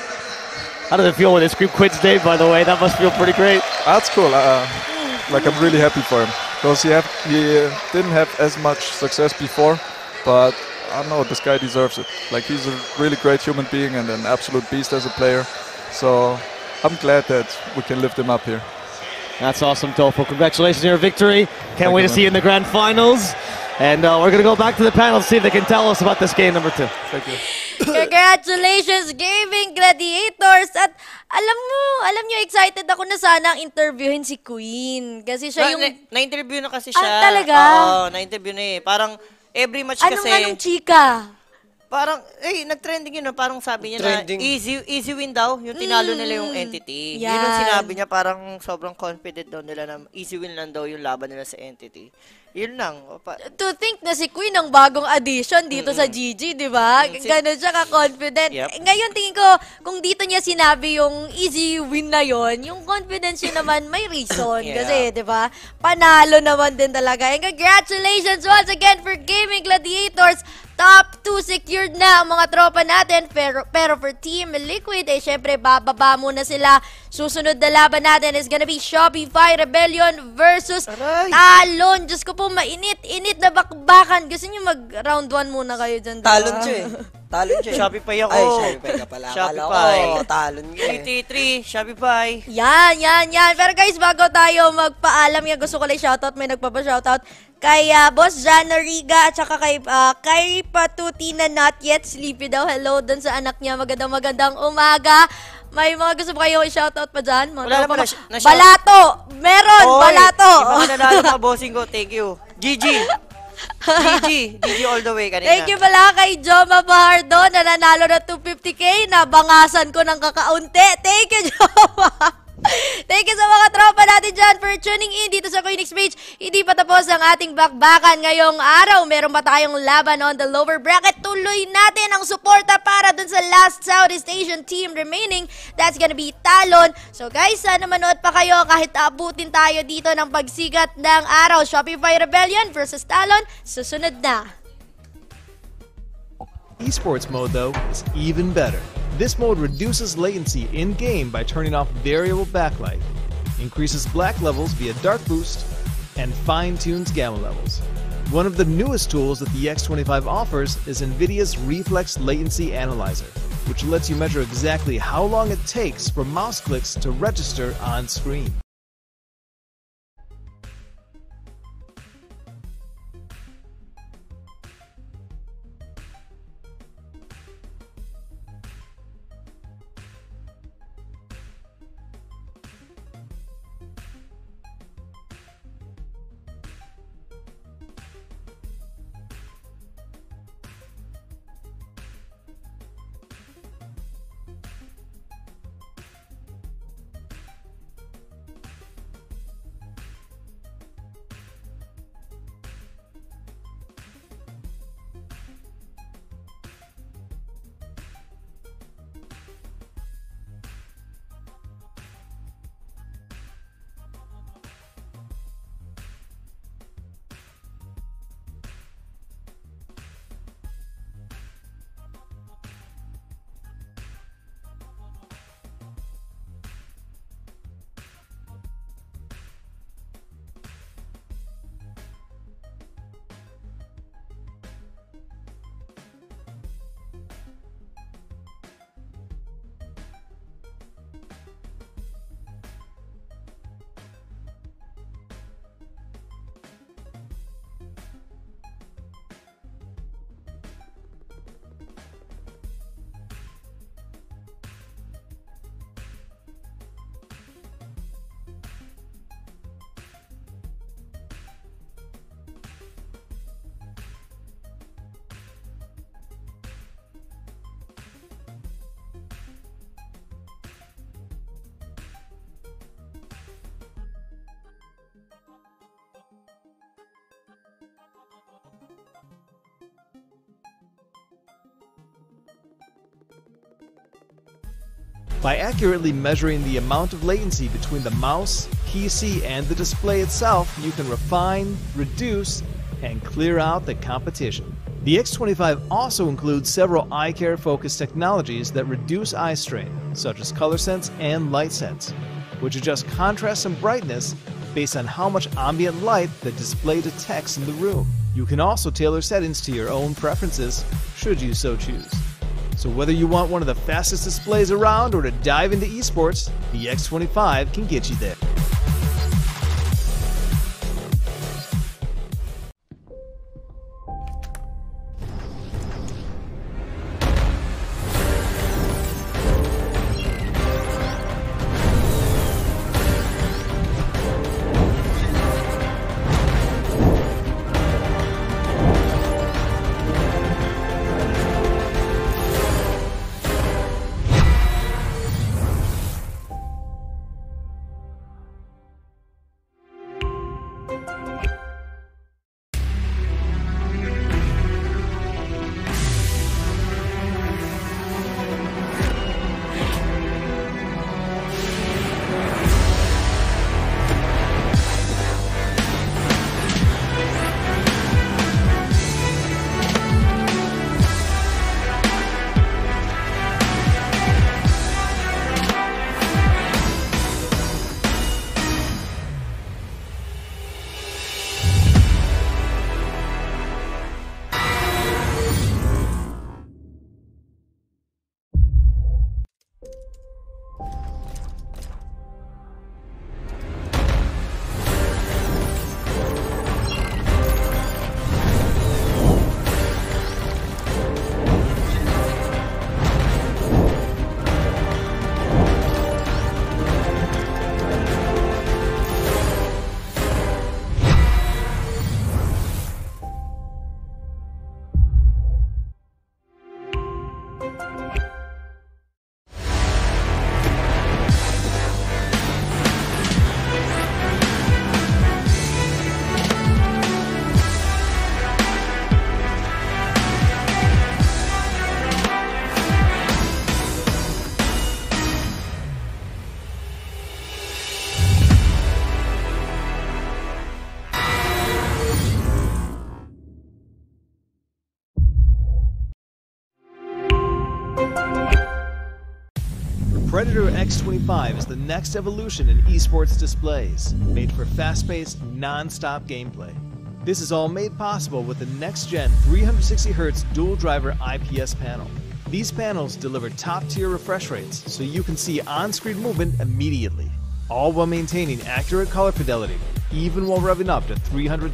Speaker 6: How does it feel when they scream Quinn's name, by the way? That must feel pretty great.
Speaker 7: That's cool. Like, I'm really happy for him. Because he didn't have as much success before, but I don't know, this guy deserves it. Like, he's a really great human being and an absolute beast as a player. So I'm glad that we can lift him up here.
Speaker 6: That's awesome, Tofu. Congratulations on your victory. Can't wait to
Speaker 7: man.
Speaker 6: see you in the grand finals. And we're going to go back to the panel to see if they can tell us about this game number 2.
Speaker 7: Thank you.
Speaker 3: Congratulations, Gaimin Gladiators! At alam nyo, excited ako na sana interviewin si Queen. Kasi siya yung...
Speaker 5: Na-interview na kasi siya.
Speaker 3: talaga?
Speaker 5: Oo, na-interview na eh. Parang every match kasi...
Speaker 3: Anong chika?
Speaker 5: Parang, nag-trending yun. Parang sabi niya
Speaker 4: Trending.
Speaker 5: na easy win daw. Yung tinalo nila yung entity. Yun
Speaker 3: Yan.
Speaker 5: yung sinabi niya, parang sobrang confident daw nila na easy win lang daw yung laban nila sa entity. Yun lang.
Speaker 3: To think na si Queen ang bagong addition dito sa GG, di ba? Ganon siya ka-confident.
Speaker 5: Yep.
Speaker 3: Ngayon, tingin ko, kung dito niya sinabi yung easy win na yon, yung confidence niya naman may reason.
Speaker 5: Yeah.
Speaker 3: Kasi, di ba? Panalo naman din talaga. And congratulations once again for Gaimin Gladiators. Top 2 secured na ang mga tropa natin. Pero for Team Liquid, syempre, bababa muna sila. Susunod na laban natin is gonna be Shopify Rebellion versus Talon. Diyos ko po, mainit na bakbakan. Gusto niyo mag-round 1 muna kayo dyan? Diba?
Speaker 4: Talon siya eh. Talon siya.
Speaker 5: Shopify ako.
Speaker 4: Ay, Shopify ka pala.
Speaker 5: Shopify.
Speaker 4: Talon nga eh.
Speaker 5: 3 Shopify.
Speaker 3: Yan. Pero guys, bago tayo magpaalam, gusto ko lang shoutout. May nagpapa-shoutout kay Boss Jana Riga at saka kay Patuti na not yet sleepy daw. Hello dun sa anak niya. Magandang umaga. May mga gusto ba kayo i-shoutout pa dyan?
Speaker 5: Wala naman
Speaker 3: Balato! Meron! Balato!
Speaker 5: Yung mga nanalo mga bossing ko, thank you. GG all the way kanina.
Speaker 3: Thank you pala kay Joma Bahardo na nanalo na 250k. Nabangasan ko ng kakaunti. Thank you, Joma! Thank you sa mga tropa natin dyan for tuning in dito sa KuyaNic page. Hindi pa tapos ang ating bakbakan ngayong araw. Meron pa tayong laban on the lower bracket. Tuloy natin ang suporta para dun sa last Southeast Asian team remaining. That's gonna be Talon. So guys, sana manood pa kayo kahit abutin tayo dito ng pagsikat ng araw. Shopify Rebellion versus Talon. Susunod na.
Speaker 8: Esports mode, though, is even better. This mode reduces latency in-game by turning off variable backlight, increases black levels via dark boost, and fine-tunes gamma levels. One of the newest tools that the X25 offers is NVIDIA's Reflex Latency Analyzer, which lets you measure exactly how long it takes for mouse clicks to register on screen. By accurately measuring the amount of latency between the mouse, PC, and the display itself, you can refine, reduce, and clear out the competition. The X25 also includes several eye care focused technologies that reduce eye strain, such as color sense and light sense, which adjust contrast and brightness based on how much ambient light the display detects in the room. You can also tailor settings to your own preferences, should you so choose. So whether you want one of the fastest displays around or to dive into esports, the X25 can get you there. Predator X25 is the next evolution in esports displays, made for fast-paced, non-stop gameplay. This is all made possible with the next-gen 360Hz dual-driver IPS panel. These panels deliver top-tier refresh rates so you can see on-screen movement immediately, all while maintaining accurate color fidelity, even while revving up to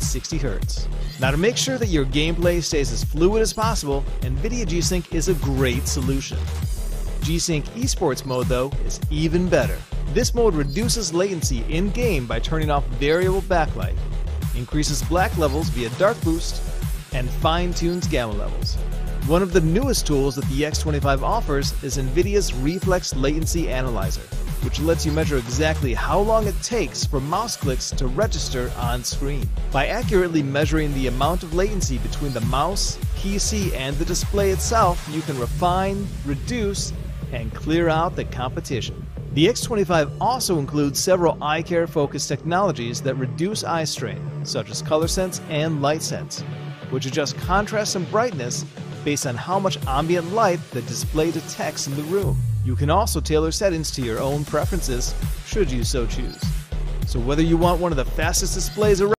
Speaker 8: 360Hz. Now, to make sure that your gameplay stays as fluid as possible, NVIDIA G-Sync is a great solution. G-Sync Esports mode, though, is even better. This mode reduces latency in-game by turning off variable backlight, increases black levels via dark boost, and fine-tunes gamma levels. One of the newest tools that the X25 offers is NVIDIA's Reflex Latency Analyzer, which lets you measure exactly how long it takes for mouse clicks to register on screen. By accurately measuring the amount of latency between the mouse, PC, and the display itself, you can refine, reduce, and clear out the competition. The X25 also includes several eye care focused technologies that reduce eye strain, such as color sense and light sense, which adjust contrast and brightness based on how much ambient light the display detects in the room. You can also tailor settings to your own preferences, should you so choose. So whether you want one of the fastest displays around,